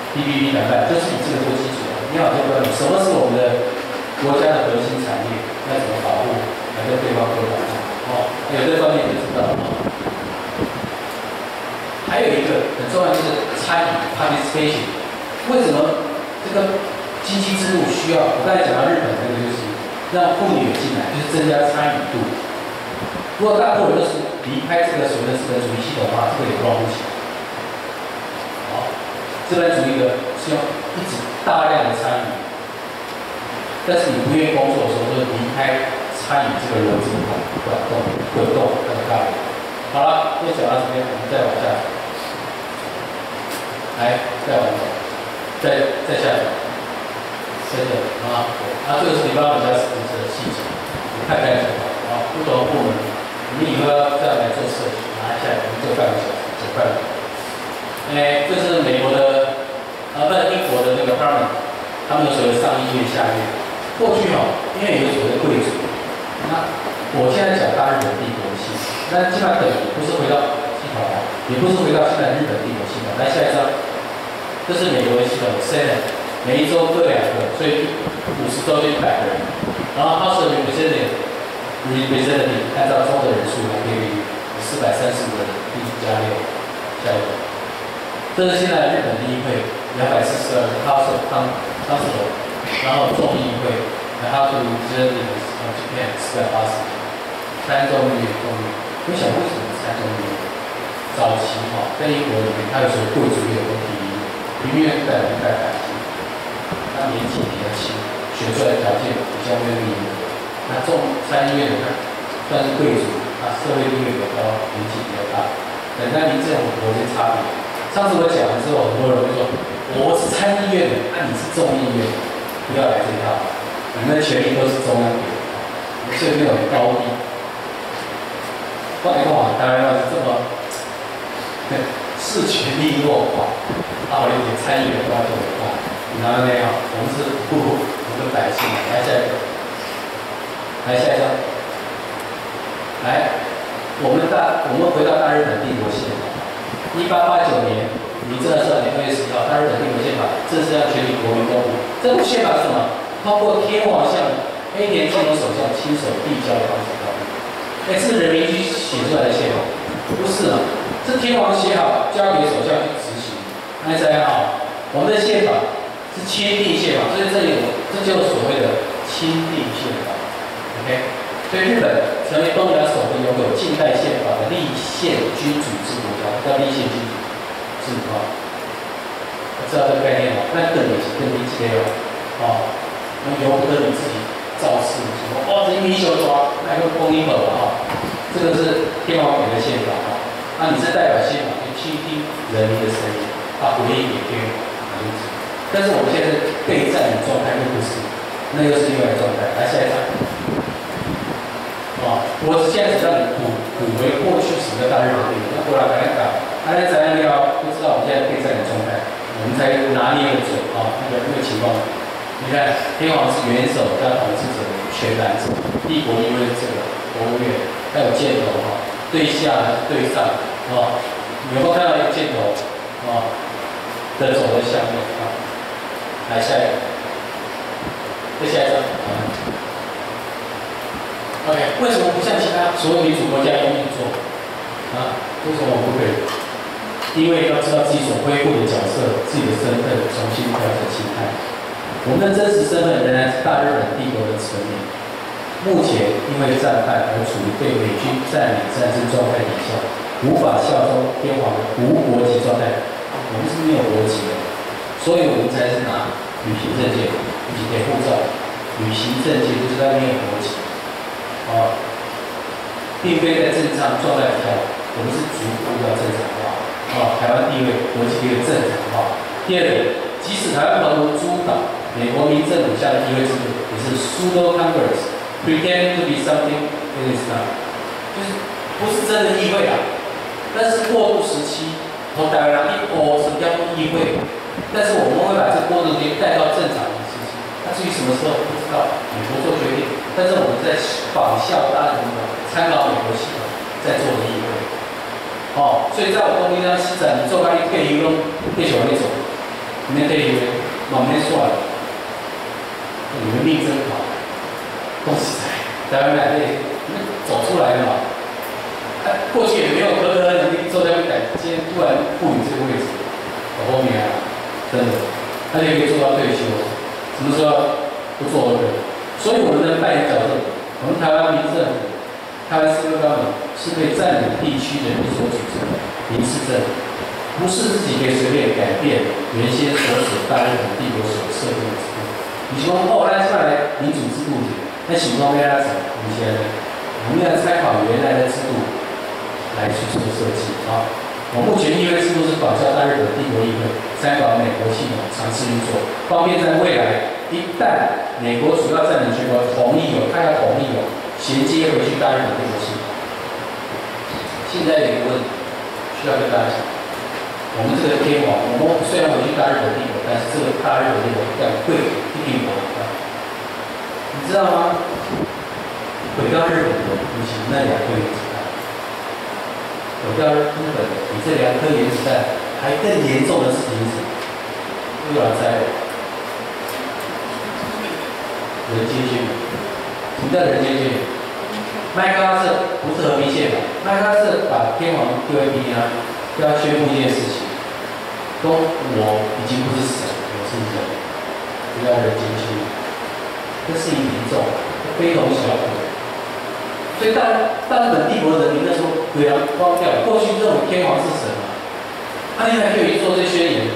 ，TPP 谈判就是以这个做基础的。你要有这个观念，什么是我们的国家的核心产业，要怎么保护，来跟对方做保障。哦，有这个观念就知道了。还有一个很重要就是参与 participation。为什么这个经济制度需要？我刚才讲到日本那个就是让妇女进来，就是增加参与度。如果大部分人都是离开这个所谓的资本主义系统的话，这个也装不起来。好，资本主义的是要一直大量的参与，但是你不愿意工作的时候，就离开参与这个流这个滚动那个概念。好了，又讲到这边，我们再往下，来再往再下走，这个啊，这个是development加的细节，你看看就好啊，不同的部门。你以后要再来做设计，拿一下，我们做半个小时，9块。这是美国的，不是英国的那个 Parliament， 他们有所谓的上议院、下院。过去因为有所谓的贵族，那我现在讲大日本帝国系，那基本上也不是回到系统来，也不是回到现在日本帝国系统。来下一张，这是美国的系统 ，Senate， 每一州各2个，所以50州就100个人，然后House of Representatives。按照州的人数来给予435个人，+6，下一个。这是现在日本的议会242个 House of Council， 然后众议会 House of Representatives Japan 480，参众议院众议。你想为什么参众议院？早期在英国里面，它有所谓贵族院跟平民院，平民院是代表百姓，他年纪比较轻，选出来的条件比较没有利益。那参议院的算是贵族，社会地位比较高，年纪比较大。等下你这种有些差别。上次我讲的时候，很多人会说我是参议院的，你是众议院，不要来这一套，你们的权利都是中央给的，所以没有高低。外国当然要是这么视权力弱化，有点参议员的话就很大。然后呢，我们是我们百姓，来下一个。来下一张，来，我们回到大日本帝国宪法，1889年，民政2年2月10号，大日本帝国宪法正式让全体国民公布。这部宪法是什么？通过天皇向黑田清隆首相亲手递交的方式告布。这是人民去写出来的宪法，不是啊，是天皇写好交给首相去执行。大家好，我们的宪法是签订宪法，所以这就是所谓的钦定宪法。OK， 所以日本成为东亚首个拥有近代宪法的立宪君主制国家，叫立宪君主制知道这个概念吗？那更理解那由不得你自己造次，这一民修抓，那个公英本这个是天皇给的宪法那你是代表宪法去倾听人民的声音，回应给天皇但是我们现在是被占领状态，又不是，那又是另外一个状态。来下一张。我现在只让你补回过去什么叫大日本帝国，那过来还要搞，大家怎样要不知道我们现在被占领状态，我们才拿捏得准那个情况。你看，天皇是元首加统治者全然者，帝国议会是这个国务院，还有箭头对下还是对上有没有看到一个箭头的走的下面来下一个，再下一张OK， 为什么不像其他所有民主国家一样做为什么我们不可以？因为要知道自己所恢复的角色、自己的身份，重新调整心态。我们的真实身份仍然是大日本帝国的臣民。目前因为战败而处于被美军占领战争状态底下，无法效忠天皇的无国籍状态。我们是没有国籍的，所以我们才是拿旅行证件、以及给护照。旅行证件就是在没有国籍。并非在正常状态下，我们是逐步要正常化。台湾地位、国际地位正常化。第二点，即使台湾朋友主导美国民政府下的议会制度，也是 pseudo Congress pretend to be something it is not， 就是不是真的议会但是过渡时期，从台湾什么叫议会？但是我们会把这过渡期带到正常的时期。至于什么时候不知道，美国做决定。但是我们在仿效大日本，参考美国系统在做的议会，所以在我东边西展，你做哪里退休，退休那种， 你们对于往那算了，你们命真好，恭喜台湾来的，你们走出来了嘛？过去也没有何德能力坐在那边，今天突然赋予这个位置，我后面啊，真的，他就可以做到退休，什么时候不做都可以。所以我们的扮演角色，我们台湾民政府、台湾市政高等是被占领地区人民所组成的民事政府，不是自己可以随便改变原先所属大日本帝国所设定的制度。你说哦，那下来民主制度那行动被他怎么？我们要参考原来的制度来去做设计啊。我目前议会制度是仿效大日本帝国议会，参考美国系统尝试运作，方便在未来一旦美国主要占领全国同意他要同意衔接回去大日本帝国系统。现在有一个问题需要跟大家讲，我们这个天皇，我们虽然回去大日本帝国，但是这个大日本帝国要贵一定国，你知道吗？回到日本的不行，那2颗原子弹，回到日本比这2颗原子弹还更严重的事情是，又来灾了，人间监狱。什么叫人间监狱？麦克阿瑟不是和平宪法，麦克阿瑟把天皇丢在地上，要宣布一件事情，说我已经不是神，我是人，这叫人间监狱。这事情严重，非同小可。所以大日本帝国人民那时候鬼然荒掉，过去认为天皇是神嘛，他现在就已经做这宣言，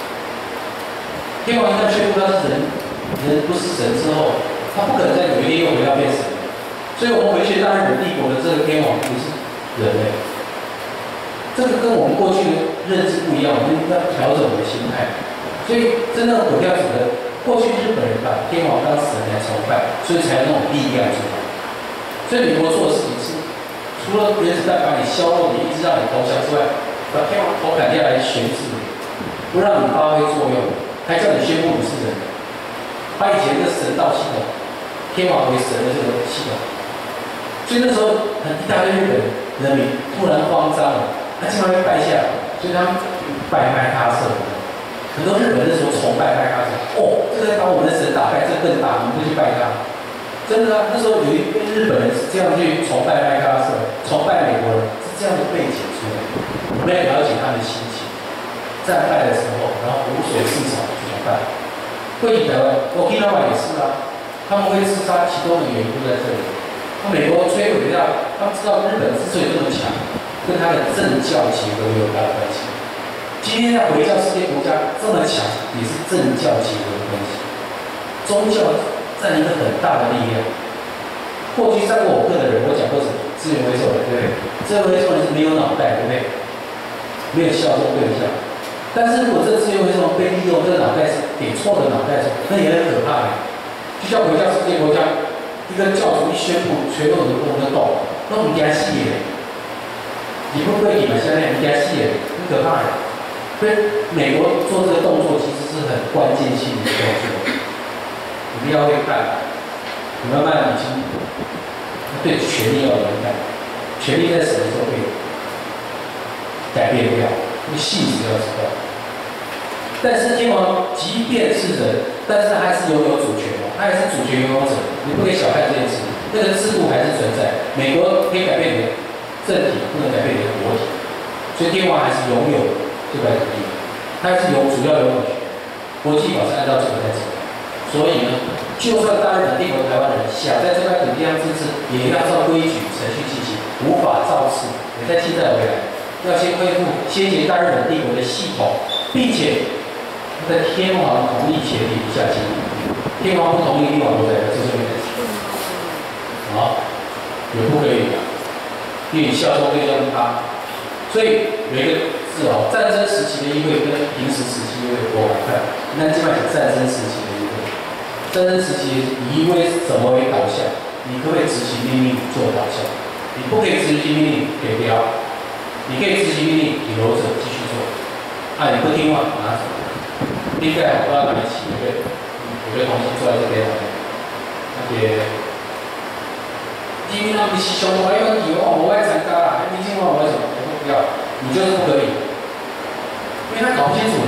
天皇一旦宣布他是人不是神之后，他不可能在有一天又回到变神。所以我们回去大日本帝国的这个天皇不是人类，这个跟我们过去的认知不一样，我们要调整我们的心态。所以真正毁掉整个过去日本人把天皇当神来崇拜，所以才有那种力量出来。所以美国做的事情是，除了原子弹把你削弱，你一直让你投降之外，把天皇头砍下来悬置你，不让你发挥作用，还叫你宣布你是人，把以前的神道系统、天皇为神的这个系统，所以那时候一大堆日本人民突然慌张了，他经常被拜下来，所以他们拜麦克阿瑟。很多日本人那时候崇拜麦克阿瑟，这个把我们的神打败，这更大，我们就去拜他。真的啊，那时候有一批日本人是这样去崇拜麦克阿瑟，崇拜美国人，是这样的背景出来。我们要了解他们的心情。战败的时候，然后无所事事怎么办？会以台湾，Okinawa也是啊，他们会自杀，其中的原因就在这里。那美国摧毁掉，他们知道日本之所以这么强，跟他的政教结合有大的关系。今天要回教世界国家这么强，也是政教结合的关系。宗教占一个很大的力量。过去上过我课的人，我讲过什么？资源回收人，对不对？资源回收人是没有脑袋，对不对？没有效忠对象。但是如果这个资源回收人被利用，这个脑袋是给错的脑袋，那也很可怕的。就像回教世界国家，一个教主一宣布，全部人都动，那我们给他戏耶，你不会你们现在你给他戏耶，很可怕的。所以美国做这个动作其实是很关键性的动作。你们要会看，你慢慢已经对权力要敏感，权力在什么时候会改变掉？那性质要知道。但是天皇即便是人，但是他还是拥有主权他还是主权拥有者，你不可以小看这件事。那个制度还是存在，美国可以改变你的政体，不能改变你的国体，所以天皇还是拥有这块土地，他还是主要拥有权。国际法是按照这个在走。所以呢，就算大日本帝国台湾人想在这块土地上自治，也要照规矩程序进行，无法造次，也再期待回来，要先恢复先前大日本帝国的系统，并且在天皇同意前提下进行。天皇不同意，天皇都在这上面好，也不可以的，因为你效忠对象是他，所以有一个字战争时期的议会跟平时时期的议会我来看，那基本上战争时期的议会。战争时期以议会怎么为导向？你可不可以执行命令做导向？你不可以执行命令给标，你可以执行命令给留者继续做。你不听话拿走。应该我不知道哪里起有个同事坐在这边也，因为他们是兄弟，我要你我爱参加啦，你听话我什么？我不要，你就是不可以，因为他搞不清楚，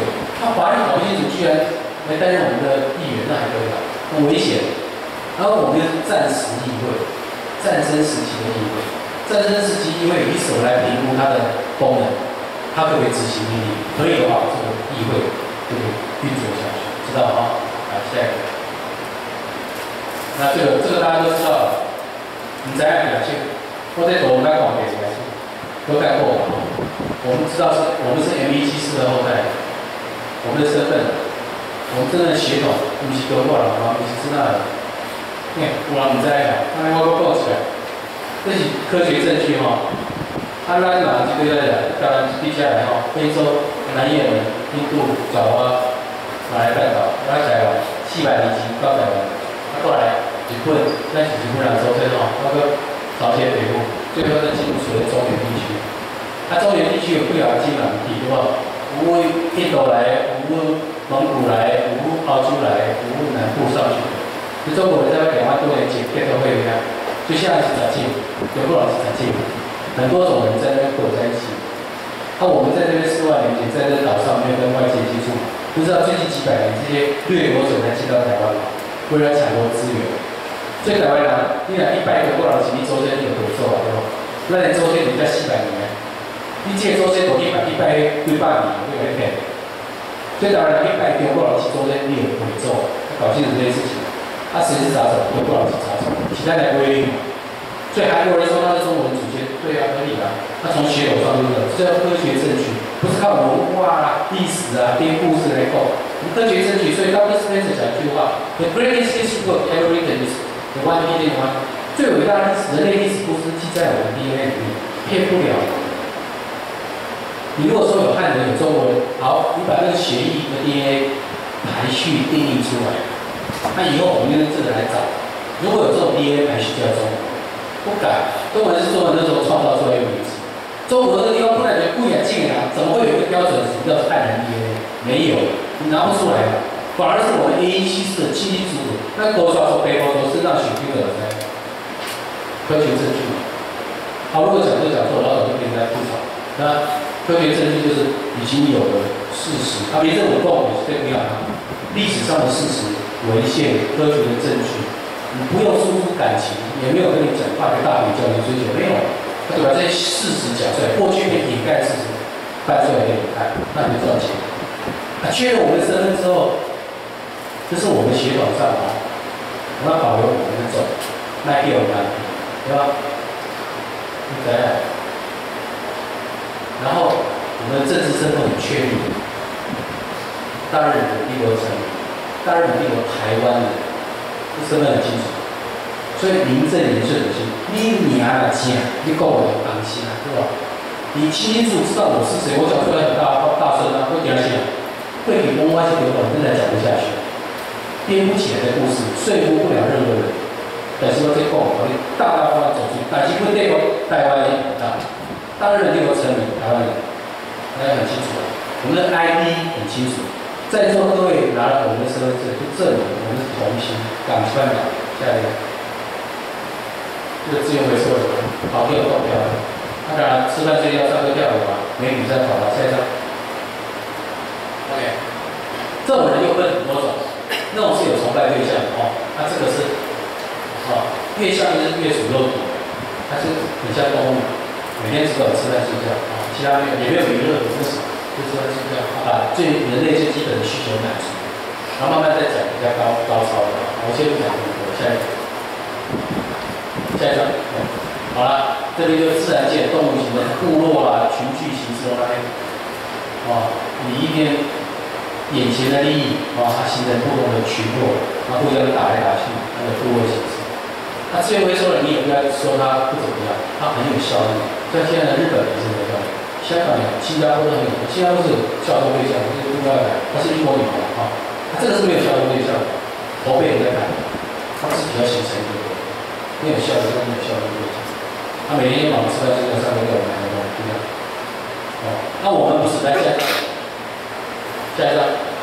他法律搞不清楚，居然来担任我们的议员，那还得了？很危险。然后我们又是战时议会，战争时期的议会，战争时期议会以什么来评估它的功能？它可不可以执行命令？可以的话，这个议会就可以运作下去，知道吗？好，下一个。那这个大家都知道了，你怎样表现？我在我们来广北来说，都干过吧？我们知道我们是 M174的后代，我们的身份，我们真正的血统，不是德国人吗？不是是那的。有人唔知啊，我讲起来，这是科学证据吼。咱这个台湾地下来吼，非洲、南也门、印度、爪哇、马来半岛、台湾400里级到台湾，过来日本，咱是日本人周身吼，包括朝鲜北部，最后再进入所谓中原地区。中原地区有不少基本地，对吧？有印度来，有蒙古来，有澳洲来，有南部上去。就中国人在2万多年前变都会一样，就像是杂技，有不老是杂技，很多种人在那边混在一起。我们在这边4万年前在这岛上没有跟外界接触，不知道最近几百年这些掠夺者才进到台湾，为了抢夺资源。所以台湾人，你若100个不老是你祖先就回收啊，对吧？咱的祖先人家400年，你这个祖先到100几百年，你会骗。所以台湾人100个不老是祖先你有回收，搞清楚这件事情。谁是杂种？有不老是杂种，其他来归零。所以韩国人说他是中国人祖先，对啊，合理啊。他从血统上就是这叫科学证据，不是靠文化啊、历史啊、编故事来搞。科学证据，所以当时 Spencer 讲一句话 ：“The greatest history book ever written is the one hidden one。”最伟大的人类历史故事记在我们 DNA 里面，骗不了。你如果说有汉人、有中国人，好，你把这个血液的 DNA 排序定义出来。那以后我们用这个来找，如果有这种 DNA 排序叫中国，不改，中文是中文那时候创造出来一个名字。中国这个地方不代表不远近啊，怎么会有一个标准什么叫汉人 DNA？ 没有，你拿不出来的，反而是我们A174的清清楚楚，那多少说背后都是让血拼的在科学证据。好，如果讲这讲错，老早就跟人家吐槽。那科学证据就是已经有的事实，别人我共也是对不了它，历史上的事实。文献、科学的证据，你不用输出感情，也没有跟你讲大学大学教育追求，没有，他就把这些事实讲出来，过去被掩盖的事实搬出来给你看，那你就赚钱。确认我们的身份之后，这是我们血统上啊，我们要保留我们的种，那也有难题，对吧？对。然后我们的政治身份很确立，大日本帝国成立。大日本帝国台湾人，这身份很清楚，所以名正言顺的是，你名来讲，你讲我有当心啊，对吧？你清清楚知道我是谁，我讲出来很大声啊，会讲起来，会比公关系流本真的讲不下去，编不起来的故事，说服不了任何人。但是我在讲，我们大方向走出，但是不代表台湾人啊，大日本帝国成立，台湾人，大家很清楚，我们的 ID 很清楚。在座各位拿了我们的身份证，就证明我们是同心港川港。下一个，这个资源回收的，跑票购票的。当然，吃饭睡觉、上课跳舞啊，没比赛跑了。下一张。OK， 这种人又分很多种，那种是有崇拜对象的哦。那这个是，越像就是越属肉体的，它是很像动物，每天只管吃饭睡觉啊，其他没有，也没有娱乐，没什么。就是说，把人类最基本的需求满足，然后慢慢再讲比较高超的。我先不讲这么多，下一张，好了，这边就是自然界动物型的部落啦、群聚形式那边，以一边眼前的利益它形成不同的群落，互相打来打去，那个部落形式。那资源回收人，你也不要说它不怎么样，它很有效率。像现在的日本也是很有效率。香港有，新加坡都很有，新加坡是有消毒对象，这是另外的，它是一模一样的这个是没有消毒对象的，头被人在看，它是比较形成一个没有效率，没有效率对象。他每天晚上吃饭睡觉上课要买很多，对不对？那我们不是来下一张，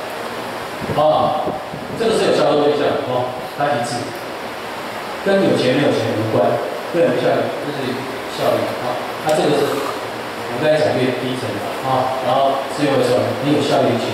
这个是有消毒对象它一致，跟有钱没有钱无关，个人效率，这是效率那这个是。我们刚才讲越低层的然后资源回收很有效率型的，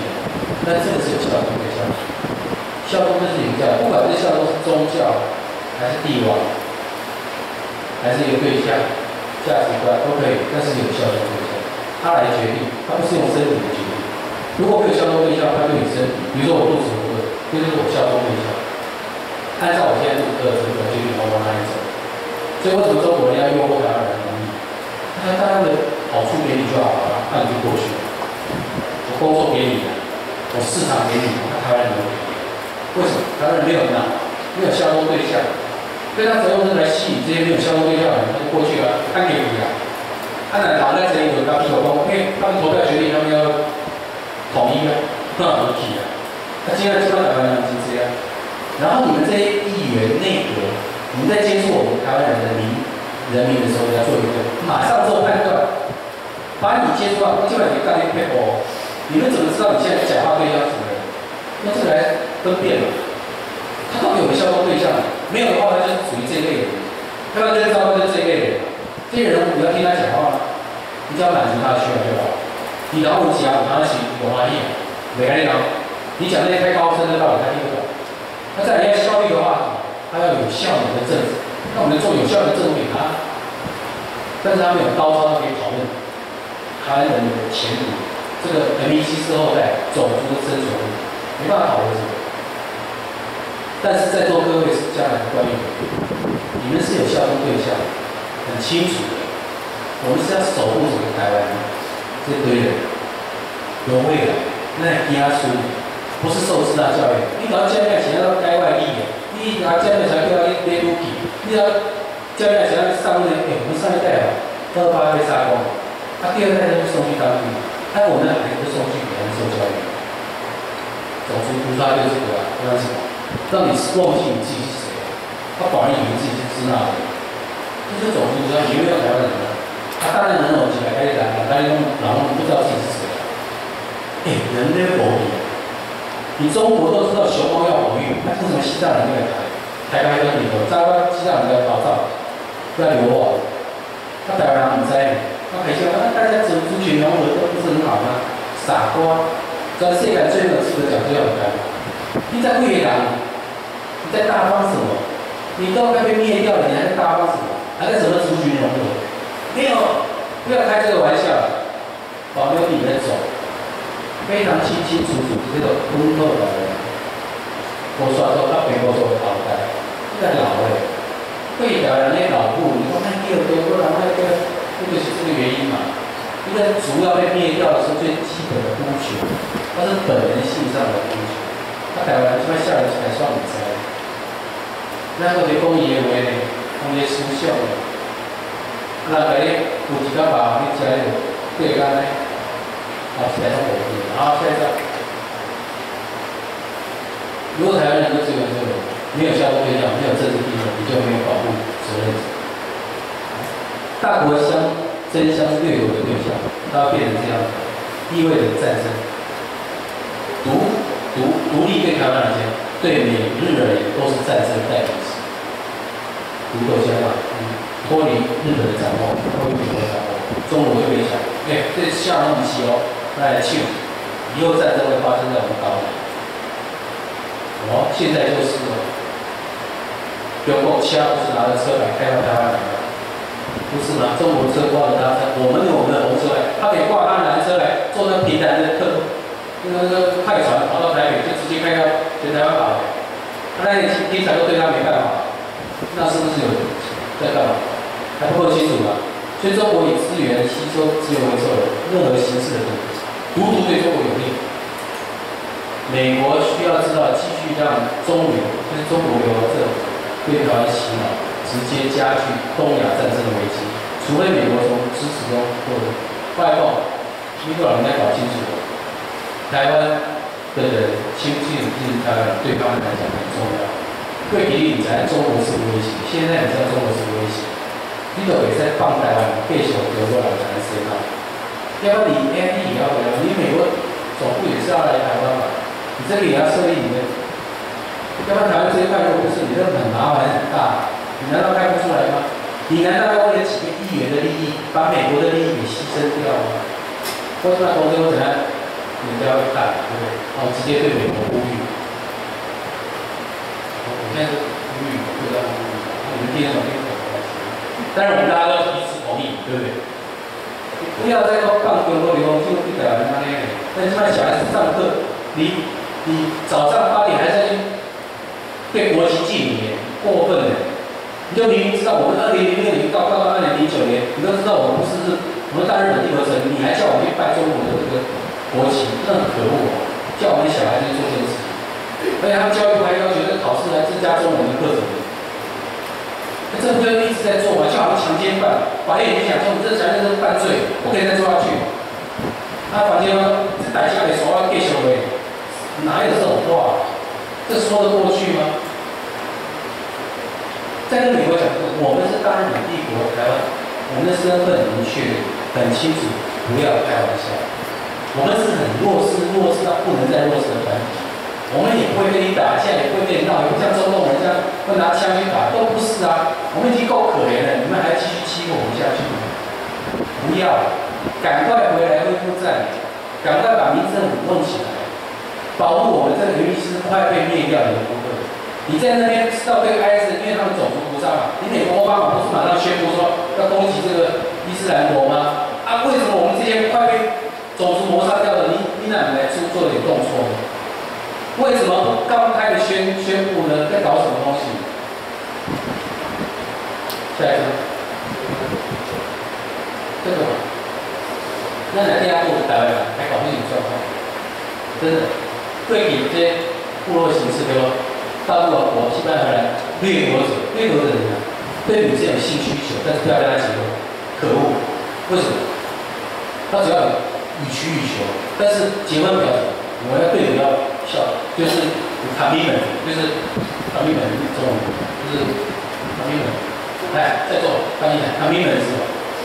但这个是有效忠对象，效忠就是一个，不管这效忠是宗教，还是帝王，还是一个对象、价值观都可以，但是有效忠对象，他来决定，他不是用身体的决定。如果没有效忠对象，他对你身体，比如说我肚子很饿，这就是我效忠对象。按照我现在肚子饿的程度，决定我往哪里走。所以为什么中国人要诱惑台湾人农民？他当然的好处给你就好了，那你就过去了。我工作给你了，我市场给你，那台湾人没有给你。为什么？台湾人没有脑，没有效忠对象，所以他只用是来吸引这些没有效忠对象的人，他就过去了，他给你了。他哪脑袋这里有到屁股公，他们投票决定他们要统一啊，那合体啊。那现在知道台湾人是这样。然后你们这些议员、内阁，你们在接触我们台湾人的人民的时候，要做一个马上做判断，把你接触到，基本上你干一配合，你们怎么知道你现在讲话对象是什么人？用这个来分辨嘛。他到底有没有效忠对象？没有的话，他就是属于这一类人。要不然跟招就是这一类人。这些人你要听他讲话吗？你只要满足他的需要就好。你老虎讲，他行，我欢迎，没跟你讲。你讲那些太高深的道理，他听不懂。那再来要效率的话，他要有效能的政治，那我们做有效的政治给他，但是他没有高超可以讨论台湾人的前途，这个MEC之后代种族生存，没办法讨论这个。但是在座各位是将来的官员，你们是有效忠对象，很清楚的。我们是要守护整个台湾这堆人有未来，那给他输。不是受师大教育，你搞教育前要该外地的，你搞教育才叫你列入去，你要教育前要上面，我们上一代228被杀光，第二代就送去当兵，但我们的孩子送去给他们受教育，种族屠杀就是这个，不然什么？让你忘记你自己是谁，他反而以为自己是支那人，这就是种族屠杀，你又要台湾人了，他当然能有几百代人，大家然后不知道自己是谁，人类佛理。你中国都知道熊猫要保育，那为什么西藏人要来台湾跟你说，西藏人要保障，要流亡，那台湾人不在，那可以说，那大家族群融合都不是很好吗？傻瓜，在世界最没有资格讲这样的台湾。你在贵港，你在大方什么？你都快被灭掉了，你还在大方什么？还在什么族群融合？没有，不要开这个玩笑，保留你的走。非常清清楚楚，这个温厚的人，我说到北国做的好代，这个老的，会表人那老部，你说那第二个，不然那就是这个原因嘛。一个族要被灭掉的是最基本的孤群，它是本能性上的孤群。他台湾他妈下来才算你猜，那个的公爷为呢，公爷书孝的，那个有几个把你起来对干呢？起来当火力，然后下一站。如果台湾人都只有这个，没有效忠对象，没有政治地位，你就没有保护责任者。大国争相掠夺的对象，它要变成这样子，意味着战争。独立对台湾而言，对美日而言都是战争代名词。独斗相骂，脱离日本的掌握，脱离美国的掌握，中国就没想，这下那么急哦。来庆，以后战争会发生在我们岛里。现在就是了。中国枪不是拿着车来开到台湾来的，不是吗？中国车挂着他车，我们有我们的红车来，他可以挂他蓝车来，坐那平潭的那个快船跑到台北，就直接开到全台湾跑。那些天才都对他没办法，那是不是有在干嘛？还不够清楚吧？所以中国以资源吸收、资源回收的任何形式的东西。独对中国有利。美国需要知道，继续让中流，就是中国流这种对台湾洗脑，直接加剧东亚战争的危机。除非美国从支持中获得外报，美国人应该搞清楚，台湾的人亲不亲台湾，对他们来讲很重要。对比例，你才中国是威胁，现在你知道中国是威胁，你都会在放台湾，被小德国人才知道。要不你 AIT 也要回来，你美国总部也是要来台湾嘛？你这里也要设立你的，要不然台湾这一块如果不是，你这很麻烦很大，你难道开不出来吗？你难道要为了几个议员的利益，把美国的利益给牺牲掉吗？或者那同志怎样？ 人家会看，对不对？哦，直接对美国呼吁。我现在是呼吁，对不对？你们听得懂听不懂？当然，我们大家都彼此同意，对不对？不要再说放中国流氓就一点那样。但是那小孩子上课，你早上8点还在去对国旗敬礼，过分了。你就明明知道我们2006年到2009年，你都知道我们我们大日本帝国成立，你还叫我们去拜中国的这个国旗，真的很可恶啊！叫我们小孩子去做这件事情，而且他们教育部还要求这考试来增加中文的课程。这不就一直在做吗？就好像强奸犯，法院已经讲说你这强奸是犯罪，不可以再做下去。那法院说这大家得说要继续的，哪有这种话？这说得过去吗？在跟美国讲说，我们是大日本帝国台湾，我们的身份很明确，很清楚，不要开玩笑。我们是很弱势到不能再弱势的团体。我们也不会跟你打架，也不会跟你闹，也不像中共人这样会拿枪去打，都不是啊。我们已经够可怜了，你们还继续欺负我们下去吗？不要，赶快回来恢复战，赶快把民政府弄起来，保护我们这个原是快被灭掉的部分。你在那边知道对 IS， 因为他们种族屠杀嘛，你美国奥巴马不是马上宣布说要攻击这个伊斯兰国吗？啊，为什么我们这些快被种族谋杀掉的，你哪来做点动作呢？为什么不刚开的宣布呢？在搞什么东西？下一个，这个，那哪天要过台湾还搞不清楚状况？真的，对比这些部落形式，对吧？大陆国、西班牙人掠夺的人啊，对女生有性需求，但是不要跟他结婚，可恶！为什么？他只要予取予求，但是结婚不要什么，我要对你要孝，就是 commitment， 就是 commitment 中文就是 commitment。来，再做翻译一下 commitment 是什么？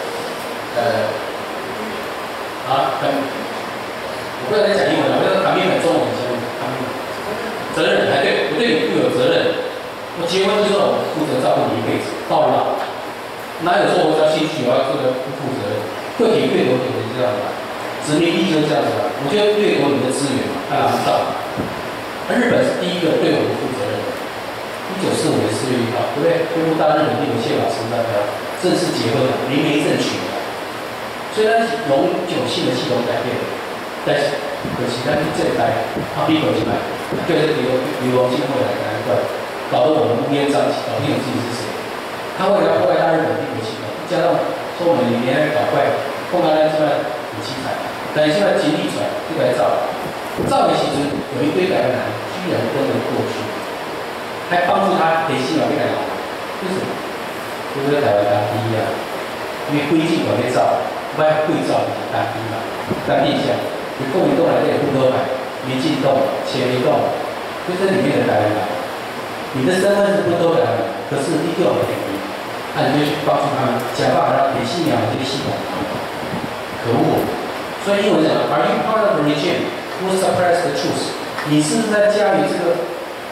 我不要再讲英文了，我要 commitment 中文先 commitment。责任，对，我对你负有责任。我结婚之后，负责照顾你一辈子，到老。哪有说我只要兴趣，我要这个不负责任？个体掠夺你的这样的，殖民地就是这样子的，我就掠夺你的资源嘛，他拿不到。日本是第一个对我们负责任的。1945年4月1号，对不对？宣布大日本帝国宪法承担的正式结婚了，明媒正娶了。虽然永久性的系统改变了，但是可惜他这一代他逼迫进来。就是流亡进会来难怪，搞得我们乌烟瘴气，搞不清楚自己是谁。他为了破坏大日本帝国系统，加上说我们里面还搞怪，碰到那现在很凄惨。但现在极力转就来造的时阵有一堆台湾人居然跟着过去，还帮助他给新老变来好，为什么？就是台湾当地啊，因为规矩管在造，不然会造就是当地嘛，当地下，你共民党来这里不多买。民进党、前民党，就这里面的台湾人，你的身份是不都台湾人，可是你就有便宜，那你就去帮助他们，想办法让给信仰这个系统，可恶！所以英文讲 ，Are you part of a regime who suppress the truth？ 你是不是在驾驭这个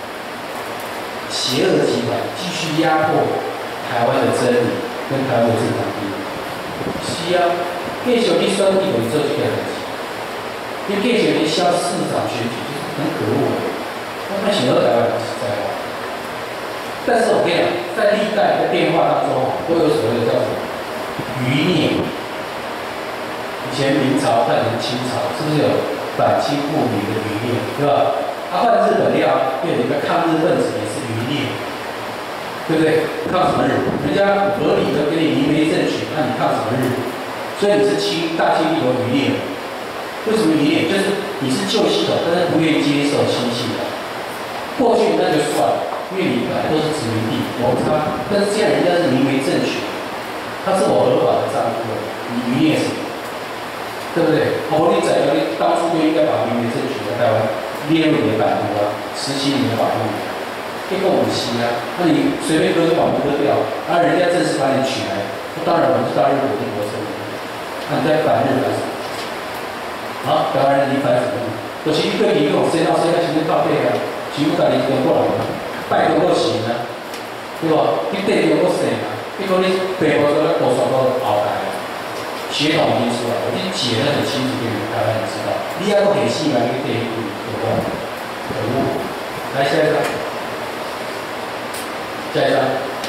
邪恶集团继续压迫台湾的真理跟台湾的正常地位？是啊，继续去选立委做这个代志。因为继续去消市长选举，就是很可恶的。他选到台湾人实在话，但是我跟你讲，在历代的变化当中，都有所谓的叫什么余孽。以前明朝换成清朝，是不是有反清复明的余孽，对吧？换日本料，变成一个抗日分子也是余孽，对不对？抗什么日？人家合理的给你明媒正娶，那你抗什么日？所以你是大清帝国余孽。为什么余孽？就是你是旧系统，但是不愿意接受新系统。过去那就算了，因为你本来都是殖民地摩擦，但是既然人家是明媒正娶，他是我合法的丈夫，你余孽什么？对不对？我你在你当初就应该把明媒正娶的台湾列入你的版图啊，实行你的法律。结果不是啊，那你随便割就把我们割掉，然后人家正式把你娶来，当然我们是大日本帝国成员，那你在反日反什么？啊，台湾人你反什么？就是你对民众生到生到前面靠背啊，全部家己跟过来嘛，拜托我行啊，对吧？你对着我生啊，结果你爸母做咧无爽到后代啊， 血统已经出来，我去解那个亲子病人，大家也知道。你要个很细嘛，一个电影有关人物。来下一张，下一张，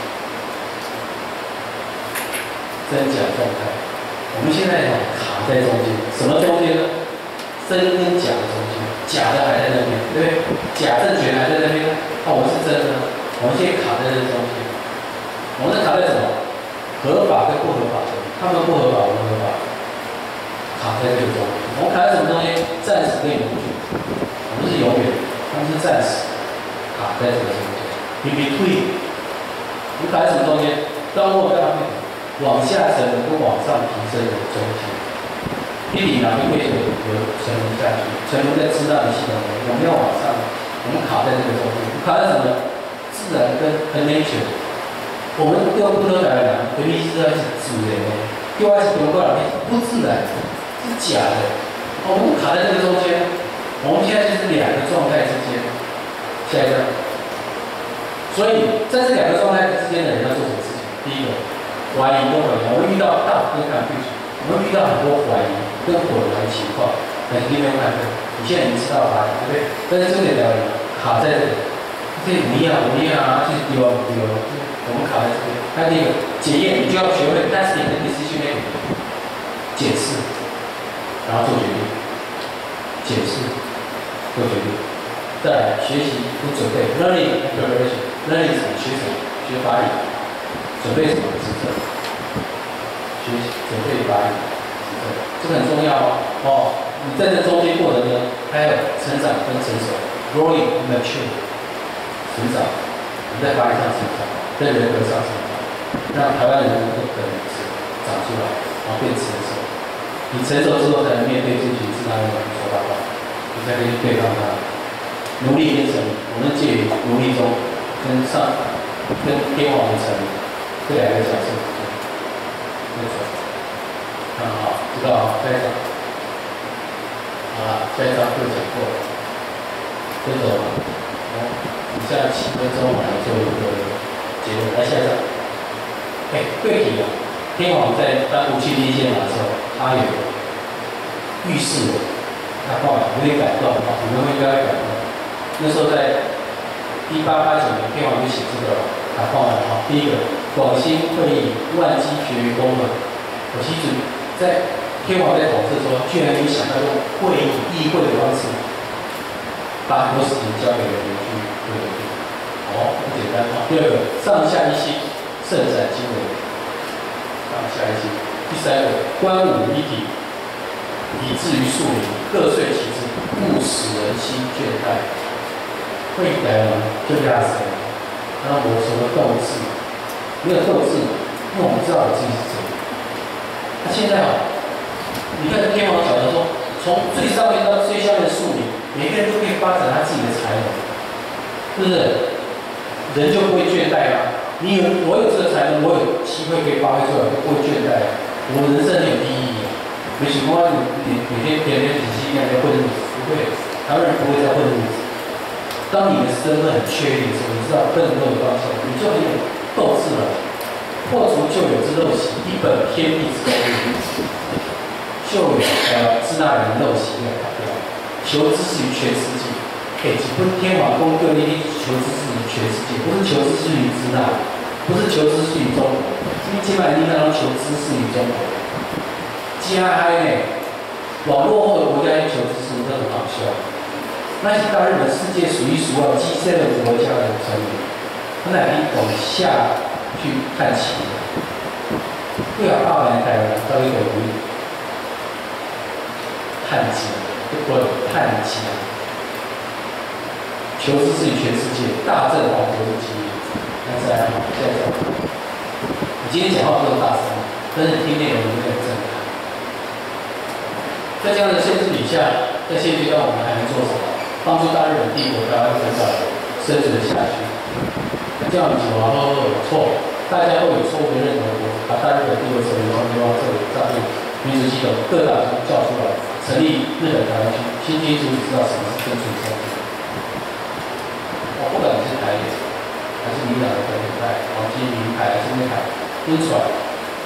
真假状态。我们现在卡在中间，什么中间呢？真跟假的中间，假的还在那边，对不对？假证权还在那边，我是真的，我们现在卡在这中间。我们是卡在什么？合法跟不合法的，他们不合法，我们合法，卡在这个中间。我们卡在什么中间？暂时跟永久，我们是永远，他们是暂时，卡在这个中间。In between，你卡在什么中间？当我跟他们往下沉跟往上提升的中间。一理哪个位置有沉沦下去，沉沦在知道的系统里，我们要往上，我们卡在这个中间，卡在什么？自然跟 nature， 我们用不同来讲，回避是在自然的，另外是用过来不自然，是假的。我们卡在这个中间，我们现在就是两个状态之间。下一张。所以在这两个状态之间的人要做什么事情？第一个，怀疑跟混淆，我们遇到大部分confusion，我们遇到很多怀疑。跟混淆的情况，很你没有看到，你现在已经知道答案，对不对？但是重点在哪里？卡在这里，这不一样，不一样啊，这是丢啊丢啊，我们卡在这边。那第一个检验，你就要学会 testing 跟 decision making， 检视，然后做决定，检视，做决定，再来学习跟准备 ，learning and preparation，learning 什么？学什么？学法理，准备什么？执政，学习准备法理。这个很重要哦。你在这中间过程呢，还有成长跟成熟 ，growing and mature， 成长，你在法理上成长，在人格上成长，让台湾人能够可能长出来，然后变成熟。你成熟之后才能面对这群自然人说大话，你才可以对抗他。奴隶跟神，我们介于奴隶中跟天皇的神这两个角色之间，那种。看好，知道啊，下一张。好了，下一张就讲过了，跟着我们，以下7分钟我来做一个结论。来下一张。对题啊，天皇在当武器第一线马的时候，他有预示我，他画有点感动啊，你们会应该感动。那时候在1889年，天皇就写这个他画了啊，第一个广兴会议万机学于公论，我其实。在天皇在统治的时候，居然没想到用议会的方式，把很多事情交给人民去做决定。不简单啊。第二个，上下一心，盛展经纬，上下一心。第三个，官武一体，以至于庶民，各遂其志，勿使人心倦怠。会来了就压死人，然后我什么斗志，没有斗志，因为我们知道我自己是谁。那现在你看天皇讲的说，从最上面到最下面的庶民，每个人都可以发展他自己的才能，是不是？人就不会倦怠啊！我有这个才能，我有机会可以发挥出来，就不会倦怠。我人生很有意义啊！没许光你每天体系一样在混日子，不会，台湾人不会再混日子。当你的身份很确立的时候，你知道奋斗的方向，你就很有斗志了。破除旧有之陋习，一本天地之公律。旧有支那人陋习要改掉，求知识于全世界。只不天皇宫各立求知识于全世界，不是求知识于支那，不是求知识于中国。因为基本上你看到求知识于中国，加嗨呢，往落后的国家去求知识，这很好笑。那些大日本世界数一数二 G7 的国家的成员，他哪里往下？去看齐，不要800年台湾到一个无力，探基，不过探基，求知是全世界大正王国的基因。那再来，下一张。你今天讲话不能大声，但是你听内容有点震撼。在这样的限制底下，在现阶段我们还能做什么？帮助大日本帝国台湾很早生存下去。这样子往后都有错，大家都有错误的认同，把大日本帝国成为中央这里诈骗民主系统各党中叫出来，成立日本台湾区，清清楚楚知道什么是真主中国。不管你是台联还是民党的本土派、黄金名牌还是内派，拎出来，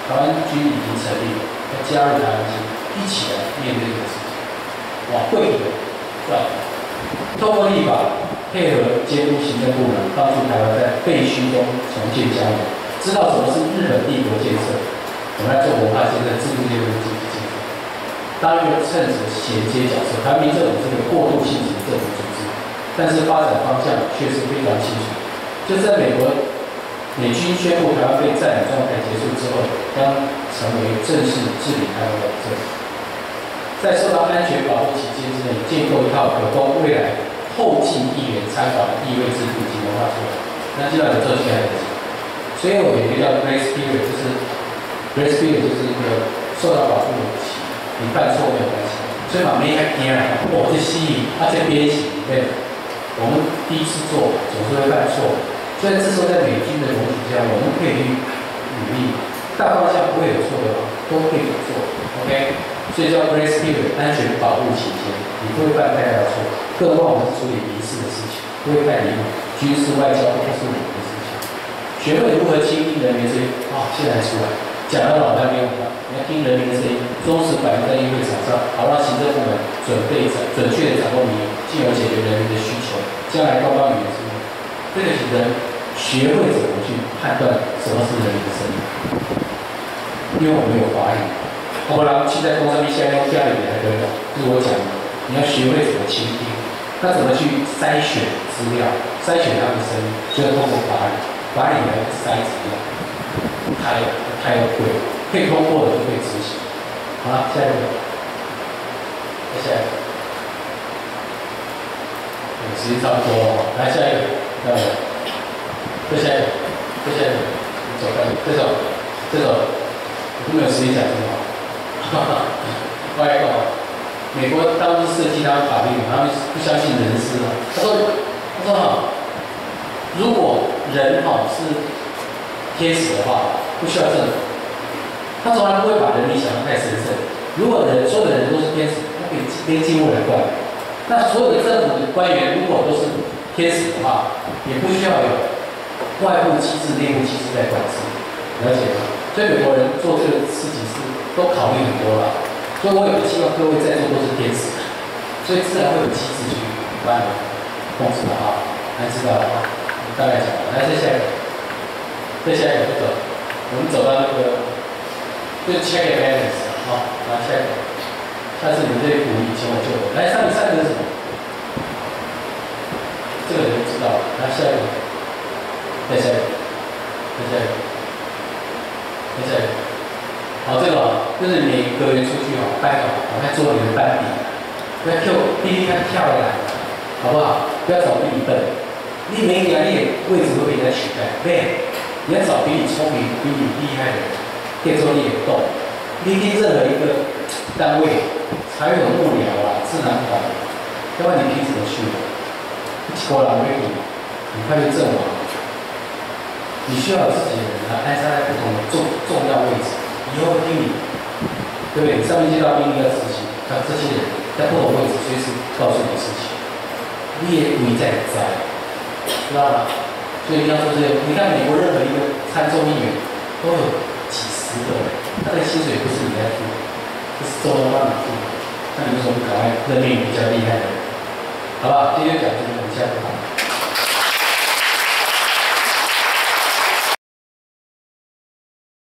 台湾军已经成立了，要加入台湾军，一起来面对这个事情。哇，会的，赚。透过立法配合监督行政部门，帮助台湾在废墟中重建家园，知道什么是日本帝国建设，我们来做文化建设、制度建设、经济建设，当一个称职衔接角色。台湾民政府是个过渡性质的政府组织，但是发展方向却是非常清楚。就是在美军宣布台湾被占领状态结束之后，将成为正式治理台湾的政府。在受到安全保护期间之内，建构一套可供未来后进议员参考的议会制度及文化出来。那基本上做起来的。所以我有一个叫 grace period， 就是 grace period 就是一个受到保护的期，你犯错没有关系。所以嘛，没太惊啊，我这吸引，这编辑对，我们第一次做总是会犯错，所以这时候在美军的容许下，我们可以去努力，大方向不会有错的，都可以做 ，OK。所以叫 grace period， 安全保护期间，你不会犯太大的错。更何况我们是处理民事的事情，不会太离谱。军事外交不是我们的事情。学会如何倾听人民的声音，现在出来，讲到老半天了，你要听人民的声音，忠实反映在议会场上，好让行政部门准确的掌握民意，进而解决人民的需求，将来高高语言之后，这个人学会怎么去判断什么是人民的声音，因为我们有法语。不然现在工商现在用家里还可以懂，就是我讲的，你要学会怎么倾听，那怎么去筛选资料，筛选他们的声音，就要通过法理来筛资料，太贵了，可以通过的就可以执行。好了，下一个，下一个，时间差不多了，来下一个，再下一个，你走开，这种，我没有时间讲这个。外国，美国当初设计他们法律，他们不相信人事啊。他说如果人是天使的话，不需要政府。他从来不会把人力想得太神圣。如果所有的人都是天使，那可以边境过来管。那所有的政府的官员如果都是天使的话，也不需要有外部机制、内部机制在管制，了解吗？所以美国人做这个事情是都考虑很多了，所以我也不希望各位在座都是天使，所以自然会有机制去帮你控制的哈，还知道哈，大概讲了，来再下一个，不走，我们走到那个就 check and balance 好，来下一个，下次你这里补以前我就来上面3个是什么？这个人知道了，来下一个，再下一个。好，这个就是每个人出去拜访，我们做你的班底，不要比你跳下来，好不好？不要找比你笨，你每年你的位置会被人家取代，对，你要找比你聪明、比你厉害的人，可以做你的动。你听任何一个单位，才有幕僚啊、智囊团，要不然你凭什么去？果然会很快就阵亡。你需要有自己的人安插在不同的重要位置，以后会听你，对不对？上面接到命令要执行，像这些人在不同位置随时告诉你事情，你也不在，知道吗？所以一定要做这些。你看美国任何一个参众议员都有几十个人，他的薪水不是你在付，是中央帮你付的。那你为什么不赶快任命比较厉害的人？好不好？今天讲这个，我们下次。